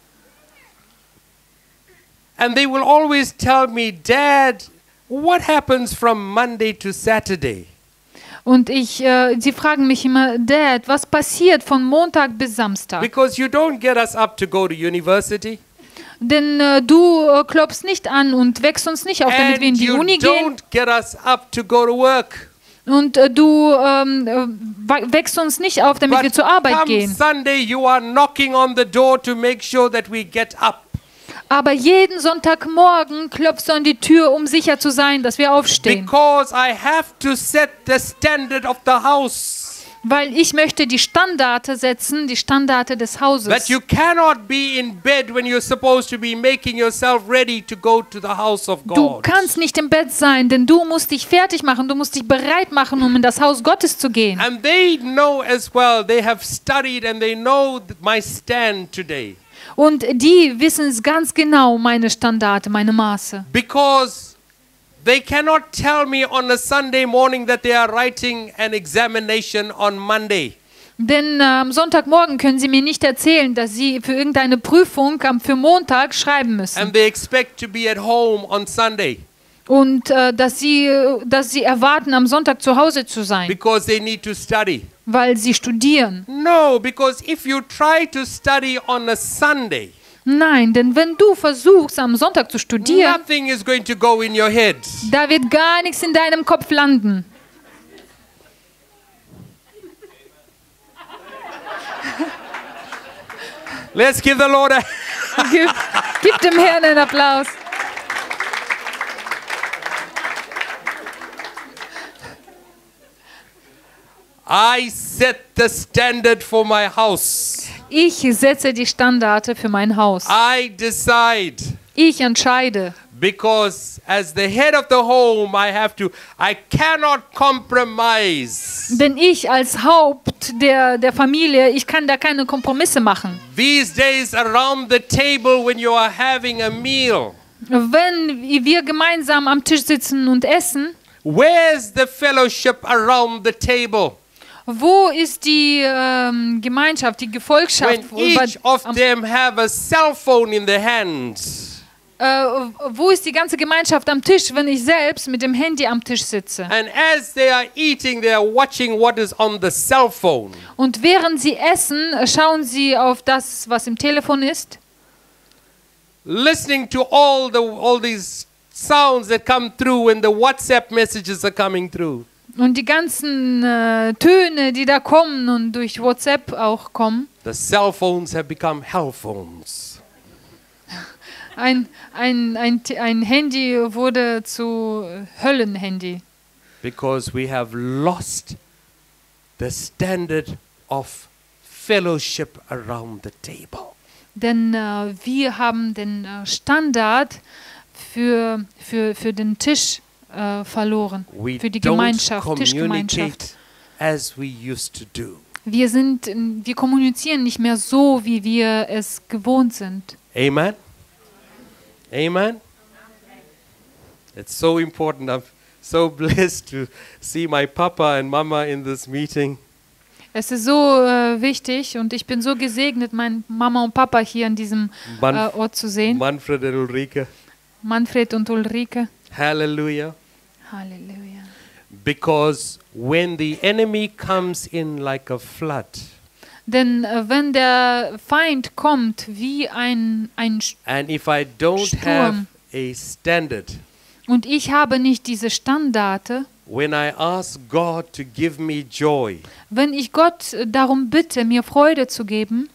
And they will always tell me, Dad, what happens from Monday to Saturday? Und sie fragen mich immer, Dad, was passiert von Montag bis Samstag? Because you don't get us up to go to university. Denn du klopfst nicht an und wächst uns nicht auf, damit wir in And die you Uni gehen. don't get us up to go to work. Und du wächst uns nicht auf, damit wir zur Arbeit come gehen. Sunday, you are knocking on the door to make sure that we get up. Aber jeden Sonntagmorgen klopfst du an die Tür, um sicher zu sein, dass wir aufstehen. Because I have to set the standard of the house. Weil ich möchte die Standarte setzen, die Standarte des Hauses. That you cannot be in bed when you're supposed to be making yourself ready to go to the house of Du God. kannst nicht im Bett sein, denn du musst dich fertig machen, du musst dich bereit machen, um in das Haus Gottes zu gehen. And they know as well, they have studied and they know my stand today. Und die wissen es ganz genau, meine Standarte, meine Maße. Because they cannot tell me on a Sunday morning that they are writing an examination on Monday. Denn am Sonntagmorgen können sie mir nicht erzählen, dass sie für irgendeine Prüfung für Montag schreiben müssen. And they expect to be at home on Sunday. Und dass sie erwarten, am Sonntag zu Hause zu sein, Because they need to study. weil sie studieren. No, because if you try to study on a Sunday, Nein, denn wenn du versuchst, am Sonntag zu studieren, nothing is going to go in your head. da wird gar nichts in deinem Kopf landen. Let's give the Lord a... Gib dem Herrn einen Applaus. I set the standard for my house. Ich setze die Standarte für mein Haus. I decide. Ich entscheide. Because as the head of the home, I cannot compromise. Denn ich als Haupt der Familie, ich kann da keine Kompromisse machen. These days around the table when you are having a meal, Wenn wir gemeinsam am Tisch sitzen und essen, where's the fellowship around the table? wo ist die Gemeinschaft, die Gefolgschaft? When each of them have a cell phone in their hands. Wo ist die ganze Gemeinschaft am Tisch, wenn ich selbst mit dem Handy am Tisch sitze? And as they are eating, they are watching what is on the cell phone. Und während sie essen, schauen sie auf das, was im Telefon ist. Listening to all these sounds that come through when the WhatsApp messages are coming through. Und die ganzen Töne, die da kommen und durch WhatsApp auch kommen. The cell phones have become hell phones. Ein Handy wurde zu Höllenhandy. Because we have lost the standard of fellowship around the table. Denn wir haben den Standard für den Tisch verloren, We für die don't Gemeinschaft, communicate Tischgemeinschaft. as we used to do. Wir kommunizieren nicht mehr so, wie wir es gewohnt sind. Amen? Amen? It's so important. I'm so blessed to see my papa and mama in this meeting. Es ist so wichtig und ich bin so gesegnet, meine Mama und Papa hier an diesem Ort zu sehen. Manfred and Ulrike. Manfred und Ulrike. Hallelujah. Halleluja. Because when the enemy comes in like a flood, Denn wenn der Feind kommt wie ein and if I don't have Sturm. a standard, und ich habe nicht diese Standarte, when I ask God to give me joy, wenn ich Gott darum bitte, mir Freude zu geben,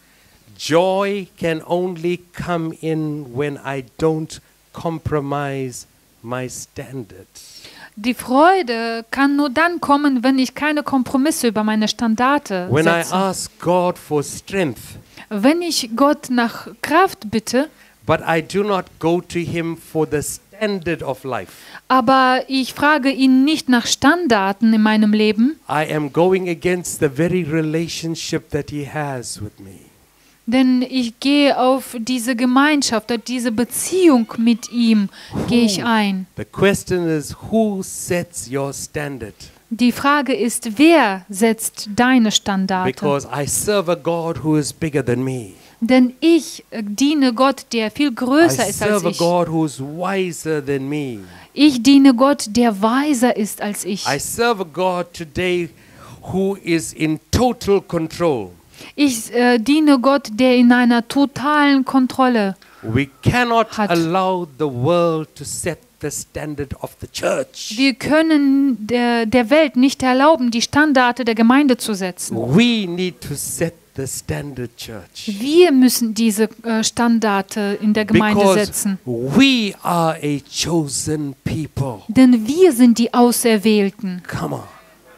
joy can only come in when I don't compromise my standard. die Freude kann nur dann kommen, wenn ich keine Kompromisse über meine Standarte When I setze. ask God for strength, Wenn ich Gott nach Kraft bitte, but I do not go to Him for the standard of life, aber ich frage ihn nicht nach Standarten in meinem Leben, I am going against the very relationship that He has with me. denn ich gehe auf diese Gemeinschaft, auf diese Beziehung mit ihm, gehe ich ein. The question is, who sets your standard? Die Frage ist, wer setzt deine Standarte? Because I serve a God who is bigger than me. Denn ich diene Gott, der viel I größer ist als serve a ich. God who is wiser than me. Ich diene Gott, der weiser ist als ich. I serve a God today who is in total control. Ich diene Gott, der in einer totalen Kontrolle. We cannot Hat. allow the world to set the standard of the church. Wir können der Welt nicht erlauben, die Standarte der Gemeinde zu setzen. We need to set the standard, church. Wir müssen diese Standarte in der Gemeinde Because setzen. we are a chosen people. Denn wir sind die Auserwählten. Come on.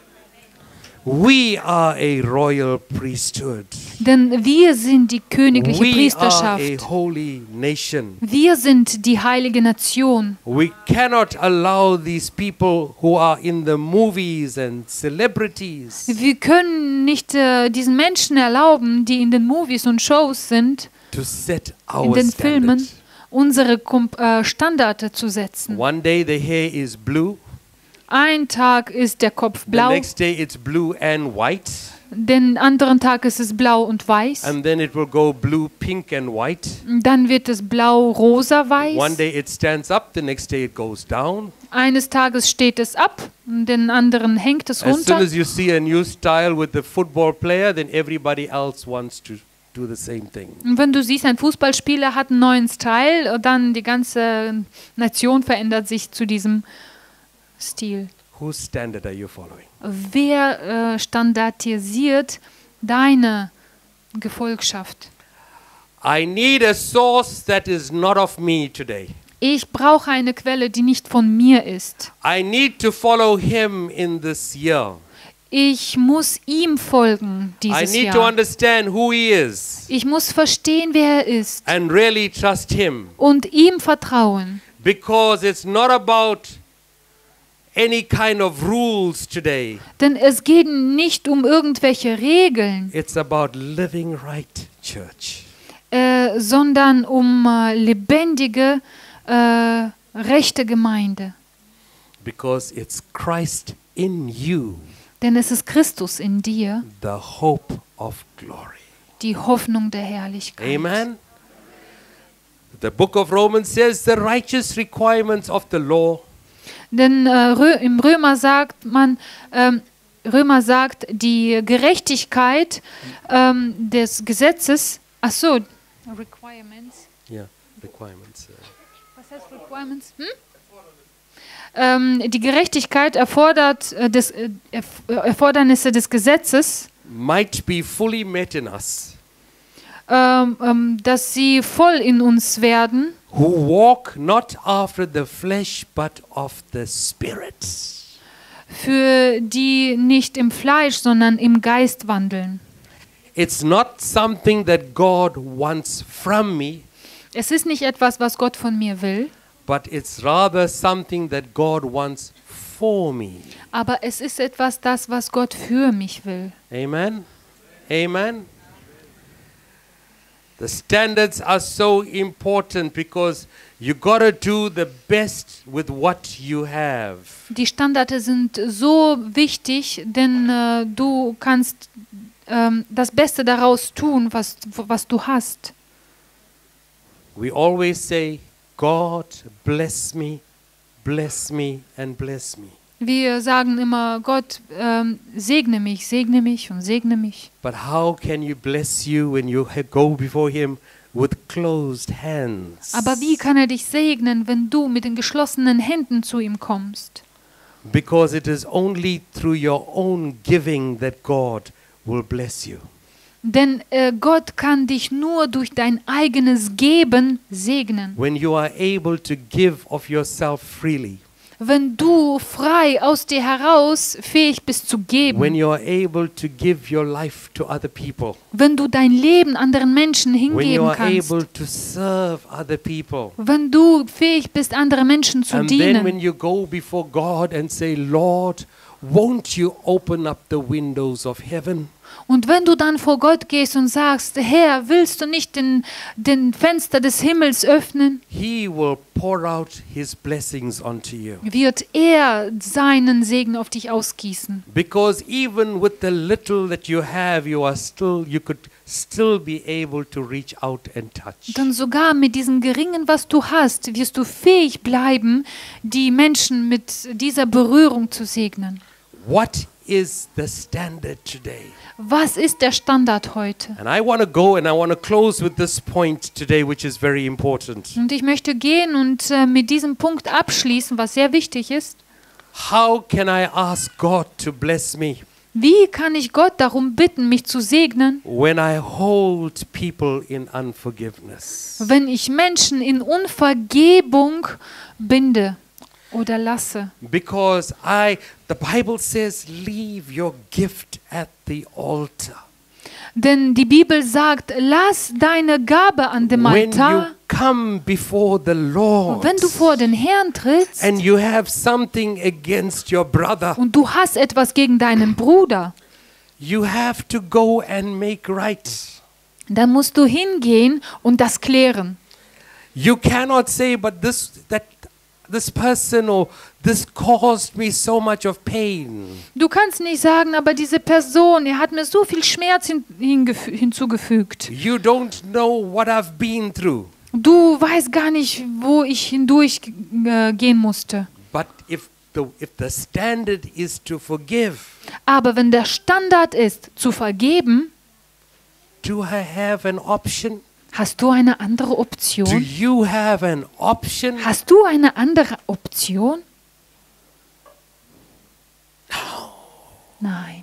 We are a royal priesthood. Denn wir sind die königliche We are a Priesterschaft. holy nation. Wir sind die heilige Nation. We cannot allow these people who are in the movies and celebrities Wir können nicht diesen Menschen erlauben, die in den Movies und Shows sind, to set in our den standard. Filmen, unsere Standarte zu setzen. One day the hair is blue, Ein Tag ist der Kopf the blau, next day it's blue and white, den anderen Tag ist es blau und weiß, and then it will go blue, pink and white. dann wird es blau, rosa, One weiß. day it stands up, the next day it goes down. Eines Tages steht es ab, den anderen hängt es As soon runter. as you see a new style with the football player, then everybody else wants to do the same thing. Und wenn du siehst, ein Fußballspieler hat einen neuen Style, dann die ganze Nation verändert sich zu diesem Stil. Whose standard are you following? Wer standardisiert deine Gefolgschaft? I need a source that is not of me today. Ich brauche eine Quelle, die nicht von mir ist. I need to follow Him in this year. Ich muss ihm folgen I dieses need to Jahr. understand who He is Ich muss verstehen, wer er ist and really trust Him. und ihm vertrauen. Because it's not about any kind of rules today. Denn es geht nicht um irgendwelche Regeln, It's about living right, church. sondern um lebendige, rechte Gemeinde. Because it's Christ in you, Denn es ist Christus in dir, the hope of glory. die Hoffnung der Herrlichkeit. Amen. The book of Romans says the righteous requirements of the law Denn im Römer sagt man, Römer sagt, die Gerechtigkeit des Gesetzes, ach so, Requirements. requirements. Was heißt Requirements? Die Gerechtigkeit Erfordernisse des Gesetzes, Might be fully met in us dass sie voll in uns werden, who walk not after the flesh but of the Spirit. für die nicht im Fleisch, sondern im Geist wandeln. It's not something that God wants from me, Es ist nicht etwas, was Gott von mir will, but it's rather something that God wants for me. aber es ist etwas, das, was Gott für mich will. Amen. Amen. The standards are so important because you got to do the best with what you have. Die Standards sind so wichtig, denn du kannst das Beste daraus tun, was du hast. We always say, God bless me and bless me. Wir sagen immer, Gott, segne mich und segne mich. But how can you bless you when you go before him with closed hands? Aber wie kann er dich segnen, wenn du mit den geschlossenen Händen zu ihm kommst? Because it is only through your own giving that God will bless you. Denn Gott kann dich nur durch dein eigenes Geben segnen. When you are able to give of yourself freely. Wenn du frei aus dir heraus fähig bist zu When geben, you are able to give your life to other people. wenn du dein Leben anderen Menschen When you hingeben are kannst, able to serve other people. wenn du fähig bist, andere Menschen zu And then when dienen. you go before God and say, Lord, won't you open up the windows of heaven? Und wenn du dann vor Gott gehst und sagst, Herr, willst du nicht den Fenster des Himmels öffnen, He will pour out his blessings onto you. wird er seinen Segen auf dich ausgießen. Because even with the little that you have, you could still be able to reach out and touch. Dann sogar mit diesem Geringen, was du hast, wirst du fähig bleiben, die Menschen mit dieser Berührung zu segnen. What is the standard today? Was ist der Standard heute? And I want to go and I want to close with this point today, which is very important. Und ich möchte gehen und mit diesem Punkt abschließen, was sehr wichtig ist. How can I ask God to bless me Wie kann ich Gott darum bitten, mich zu segnen, when I hold people in unforgiveness? wenn ich Menschen in Unvergebung binde oder lasse? Because the Bible says, leave your gift at the altar. Denn die Bibel sagt, lass deine Gabe an dem When you Altar. come before the Lord Wenn du vor den Herrn trittst and you have something against your brother, und du hast etwas gegen deinen Bruder, you have to go and make right. dann musst du hingehen und das klären. You cannot say, but this person or this caused me so much of pain. Du kannst nicht sagen, aber diese Person, er hat mir so viel Schmerz hinzugefügt. You don't know what I've been through. Du weißt gar nicht, wo ich hindurch gehen musste. But if the standard is to forgive, Aber wenn der Standard ist, zu vergeben, do I have an option? hast du eine andere Do Option? you have an option? Hast du eine andere Option? Nein,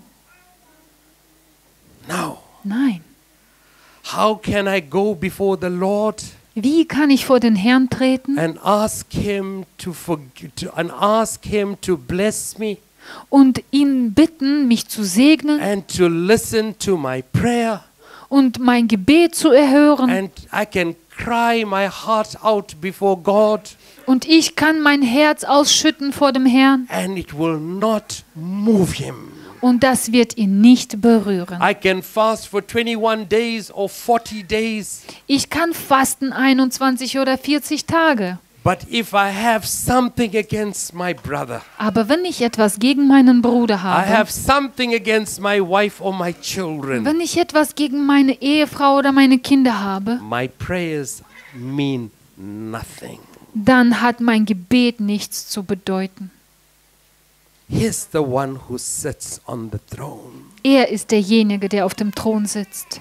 No. nein. How can I go before the Lord Wie kann ich vor den Herrn treten and ask him to bless me und ihn bitten, mich zu segnen and to listen to my prayer, und mein Gebet zu erhören? and I can cry my heart out before God, Und ich kann mein Herz ausschütten vor dem Herrn and it will not move him. und das wird ihn nicht berühren. I can fast for 21 days or 40 days, Ich kann fasten 21 oder 40 Tage. but if I have something against my brother, Aber wenn ich etwas gegen meinen Bruder I habe, have something against my wife or my children, wenn ich etwas gegen meine Ehefrau oder meine Kinder habe, my prayers mean nothing. dann hat mein Gebet nichts zu bedeuten. He's the one who sits on the throne. Er ist derjenige, der auf dem Thron sitzt.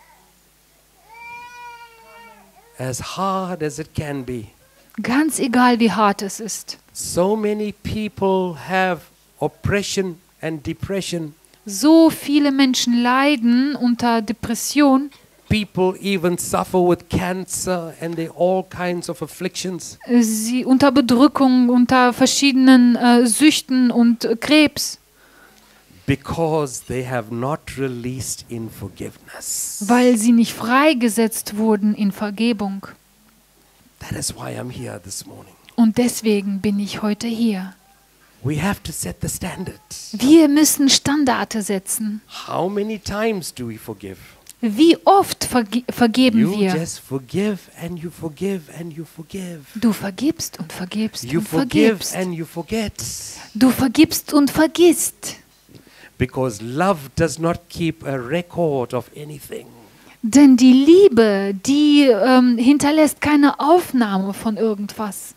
As hard as it can be, Ganz egal, wie hart es ist. so many people have oppression and depression. So viele Menschen leiden unter Depression. People even suffer with cancer and all kinds of afflictions. Sie unter Bedrückung, unter verschiedenen Süchten und Krebs. because they have not released in forgiveness. weil sie nicht freigesetzt wurden in Vergebung. That is why I'm here this morning. Und deswegen bin ich heute hier. We have to set the standard. Wir müssen Standarte setzen. How many times do we forgive? Wie oft vergeben You wir? just forgive and you forgive and you forgive. Du vergibst und vergibst You und forgive vergibst. and you forget. Du vergibst und vergisst. Because love does not keep a record of anything. Denn die Liebe, die hinterlässt keine Aufnahme von irgendwas.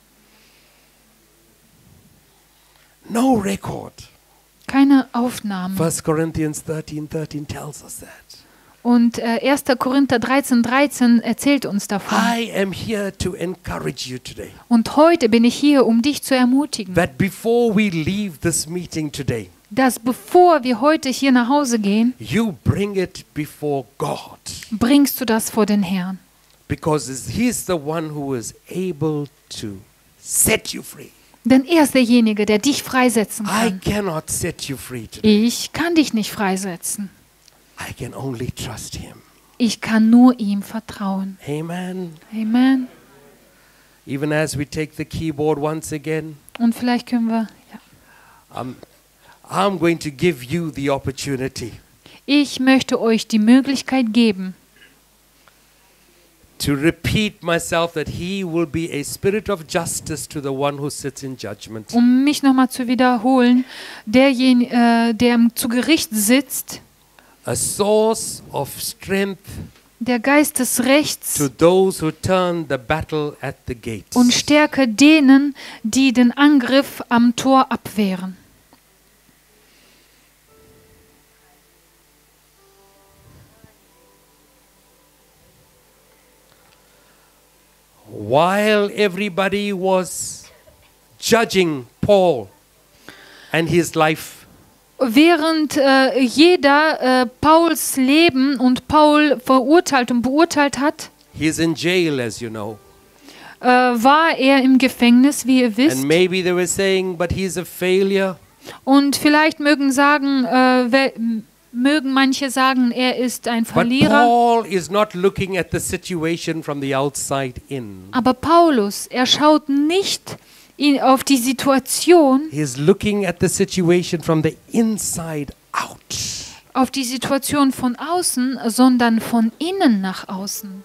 No record. Keine Aufnahme. 1 Corinthians 13:13 tells us that. Und 1. Korinther 13:13 erzählt uns davon. I am here to encourage you today. Und heute bin ich hier, um dich zu ermutigen, That before we leave this meeting today, dass bevor wir heute hier nach Hause gehen, you bring it before God. bringst du das vor den Herrn. Because He's the one who is able to set you free. Denn er ist derjenige, der dich freisetzen I kann. cannot set you free today. Ich kann dich nicht freisetzen. I can only trust Him. Ich kann nur ihm vertrauen. Amen. Amen. Even as we take the keyboard once again, Und vielleicht können wir... Ja. I'm going to give you the opportunity Ich möchte euch die Möglichkeit geben, to repeat myself that He will be a spirit of justice to the one who sits in judgment. um mich nochmal zu wiederholen, derjenige, der zu Gericht sitzt, A source of strength der Geist des Rechts to those who turn the battle at the gate. und Stärke denen, die den Angriff am Tor abwehren. While everybody was judging Paul and his life, Während jeder Pauls Leben und Paul verurteilt und beurteilt hat, he's in jail, as you know. war er im Gefängnis, wie ihr wisst. And maybe they were saying, but he's a failure. Und vielleicht mögen manche sagen, er ist ein But Verlierer. Paul is not looking at the situation from the outside in. Aber Paulus, er schaut nicht auf die Situation, He is looking at the situation from the inside out. auf die Situation von außen, sondern von innen nach außen.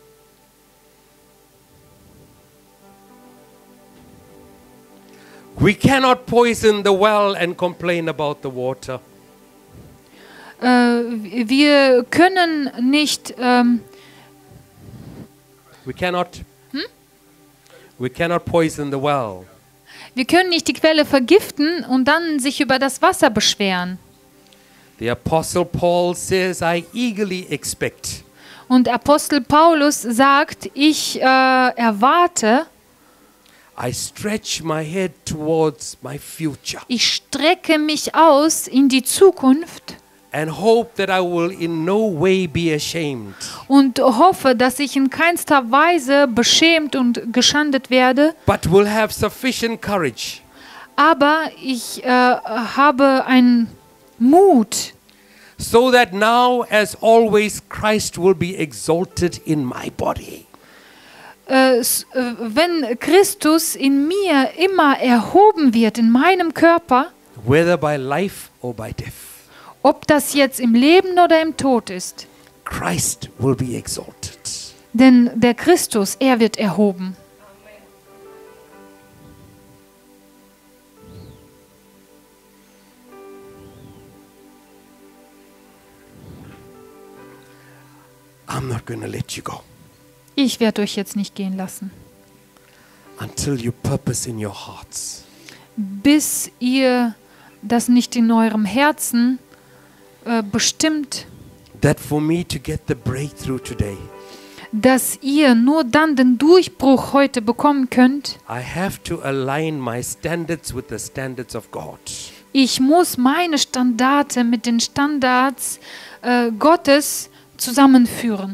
We cannot poison the well and complain about the water. Wir können nicht, We cannot poison the well. wir können nicht die Quelle vergiften und dann sich über das Wasser beschweren. The Apostle Paul says, I eagerly expect. Und Apostel Paulus sagt, ich erwarte, I stretch my head towards my future ich strecke mich aus in die Zukunft and hope that I will in no way be ashamed. und hoffe, dass ich in keinster Weise beschämt und geschandet werde, But will have sufficient courage aber ich habe einen Mut, so that now as always Christ will be exalted in my body. wenn Christus in mir immer erhoben wird, in meinem Körper, Whether by life or by death, ob das jetzt im Leben oder im Tod ist. Christ will be exalted. Denn der Christus, er wird erhoben. I'm not going to let you go Ich werde euch jetzt nicht gehen lassen, until you purpose in your hearts bis ihr das nicht in eurem Herzen bestimmt, that for me to get the breakthrough today, dass ihr nur dann den Durchbruch heute bekommen könnt. I have to align my standards with the standards of God. Ich muss meine Standarte mit den Standards Gottes zusammenführen.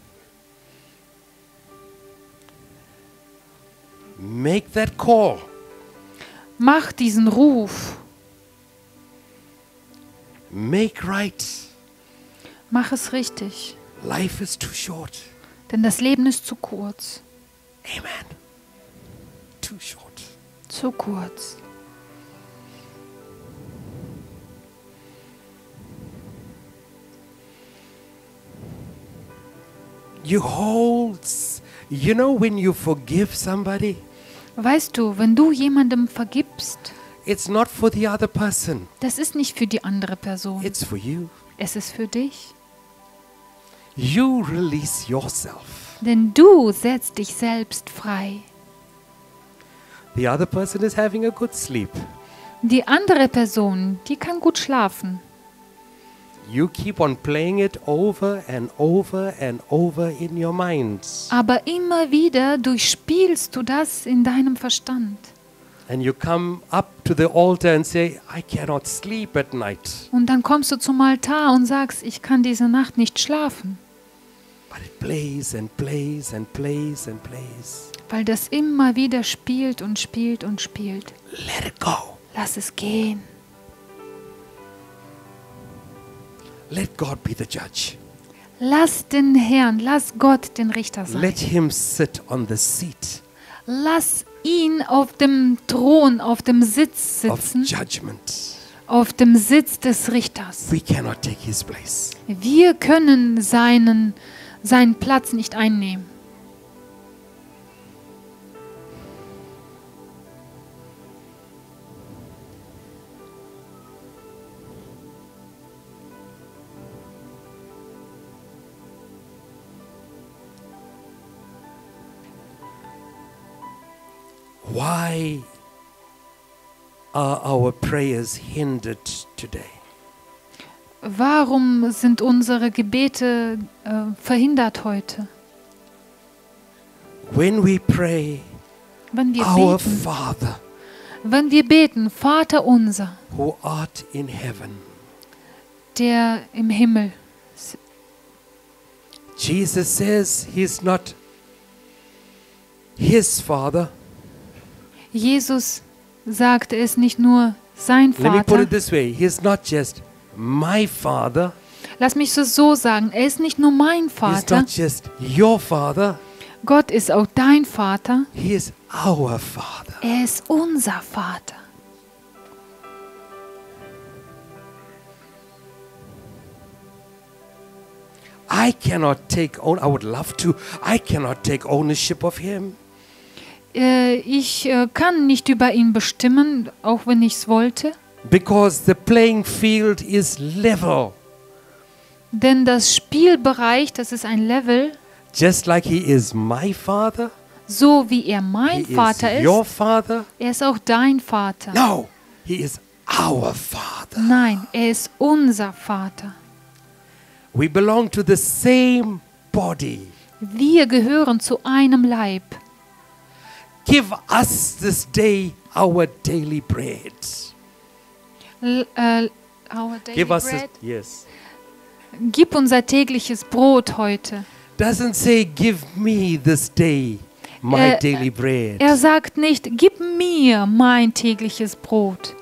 Make that call. Mach diesen Ruf. Make right. Mach es richtig, Life is too short. denn das Leben ist zu kurz. Amen. Too short. Zu kurz. You know when you forgive somebody, Weißt du, wenn du jemandem vergibst, it's not for the other person. das ist nicht für die andere Person. It's for you. Es ist für dich. You release yourself. Denn du setzt dich selbst frei. The other person is having a good sleep. Die andere Person, die kann gut schlafen. You keep on playing it over and over and over in your mind. Aber immer wieder durchspielst du das in deinem Verstand. And you come up to the altar and say, I cannot sleep at night. Und dann kommst du zum Altar und sagst, ich kann diese Nacht nicht schlafen. But it plays and plays and plays and plays. Weil das immer wieder spielt und spielt und spielt. Let it go. Lass es gehen. Let God be the judge. Lass den Herrn, lass Gott den Richter sein. Let him sit on the seat Lass ihn auf dem Thron, auf dem Sitz of sitzen, judgment. auf dem Sitz des Richters. We cannot take his place. Wir können seinen Platz nicht einnehmen. Why are our prayers hindered today? Warum sind unsere Gebete verhindert heute? When we pray, Wenn wir Our beten, Father Vater unser, who art in heaven. der im Himmel. Jesus says he's not his Father. Jesus sagte es nicht nur sein Let me put Vater. it this way. He's not just my Father. Lass mich es so sagen, er ist nicht nur mein He's Vater, not just your Father. Gott ist auch dein Vater, He is our Father. er ist unser Vater. I cannot take I would love to. I cannot take ownership of him. Ich kann nicht über ihn bestimmen, auch wenn ich es wollte, Because the playing field is level. denn das Spielbereich, das ist ein Level, Just like he is my father, so wie er mein he Vater is your ist, father. er ist auch dein Vater. No, he is our father. Nein, er ist unser Vater. We belong to the same body. Wir gehören zu einem Leib. Give us this day our daily bread. Our daily Give us bread. yes. Gib unser tägliches Brot heute. Doesn't say give me this day my daily bread. Er sagt nicht, gib mir mein tägliches Brot.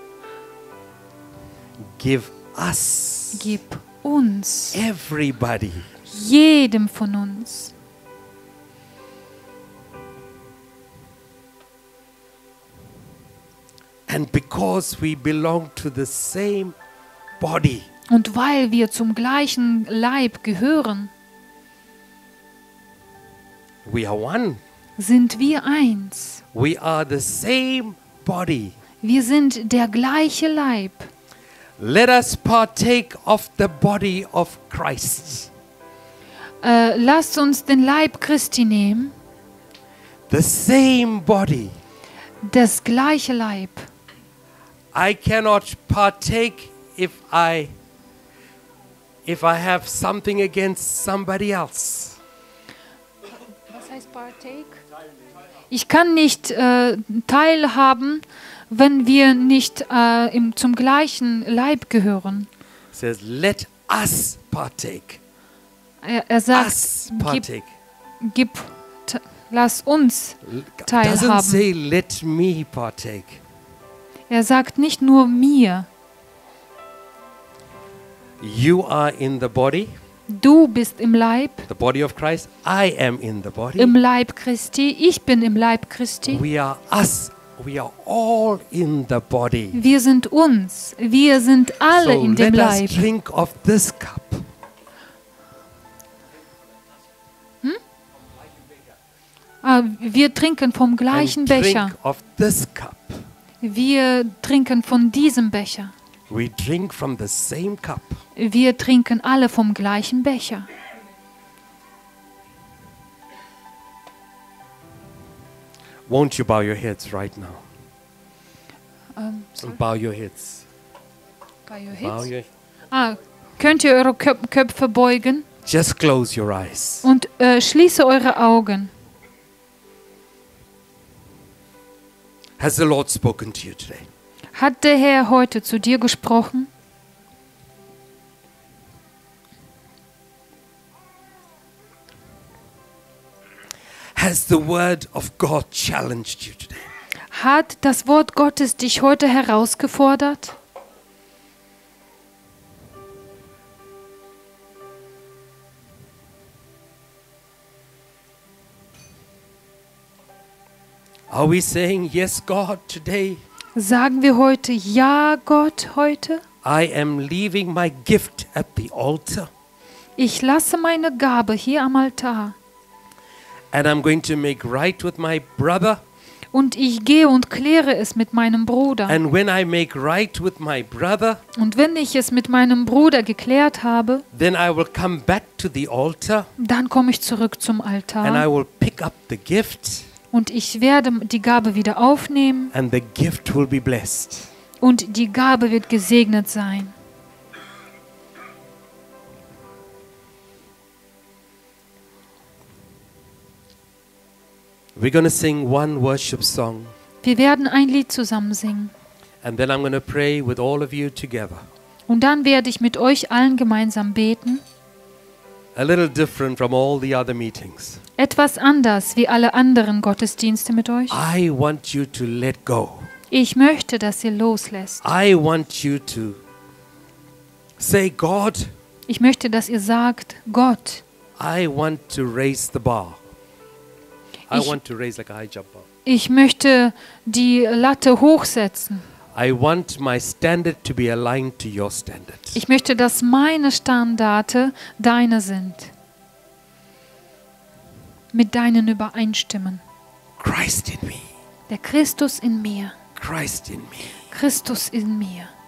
Give us. Gib uns, Everybody. jedem von uns. And because we belong to the same body, Und weil wir zum gleichen Leib gehören, we are one. sind wir eins. We are the same body. Wir sind der gleiche Leib. Let us partake of the body of Christ. Lasst uns den Leib Christi nehmen, The same body. das gleiche Leib. I cannot partake if I have something against somebody else. Was heißt partake? Ich kann nicht teilhaben, wenn wir nicht zum gleichen Leib gehören. It says, let us partake. Er sagt, Us partake. lass uns Doesn't teilhaben. say let me partake. Er sagt nicht nur mir. You are in the body, Du bist im Leib, the body of Christ. I am in the body. im Leib Christi. Ich bin im Leib Christi. We are us. We are all in the body. Wir sind uns. Wir sind alle So in dem let us Leib. drink of this cup. Wir trinken vom gleichen And Becher. drink of this cup. Wir trinken von diesem Becher. We drink from the same cup. Wir trinken alle vom gleichen Becher. Won't you bow your heads right now? Sorry. Bow your heads. By your Bow hips? your, Könnt ihr eure Köpfe beugen just close your eyes. und schließe eure Augen. Has the Lord spoken to you today? Hat der Herr heute zu dir gesprochen? Has the word of God challenged you today? Hat das Wort Gottes dich heute herausgefordert? Are we saying, yes, God, today Sagen wir heute, ja Gott heute? I am leaving my gift at the altar Ich lasse meine Gabe hier am Altar and I'm going to make right with my brother. und ich gehe und kläre es mit meinem Bruder. And when I make right with my brother, Und wenn ich es mit meinem Bruder geklärt habe, then I will come back to the altar dann komme ich zurück zum and I Altar will pick up the gift und ich werde die Gabe wieder aufnehmen and the gift will be blessed. und die Gabe wird gesegnet sein. We're going to sing one worship song Wir werden ein Lied zusammen singen and then I'm going to pray with all of you together. und dann werde ich mit euch allen gemeinsam beten. A little different from all the other meetings. Etwas anders wie alle anderen Gottesdienste mit euch. I want you to let go. Ich möchte, dass ihr loslässt. I want you to say, God, Ich möchte, dass ihr sagt, Gott, I want to raise the bar. I Ich- want to raise like a high jump bar. ich möchte die Latte hochsetzen. I want my standard to be aligned to your standard. Ich möchte, dass meine Standarte deine sind. Mit deinen übereinstimmen. Christ in me. Der Christus in mir. Christ in me. Christus in mir.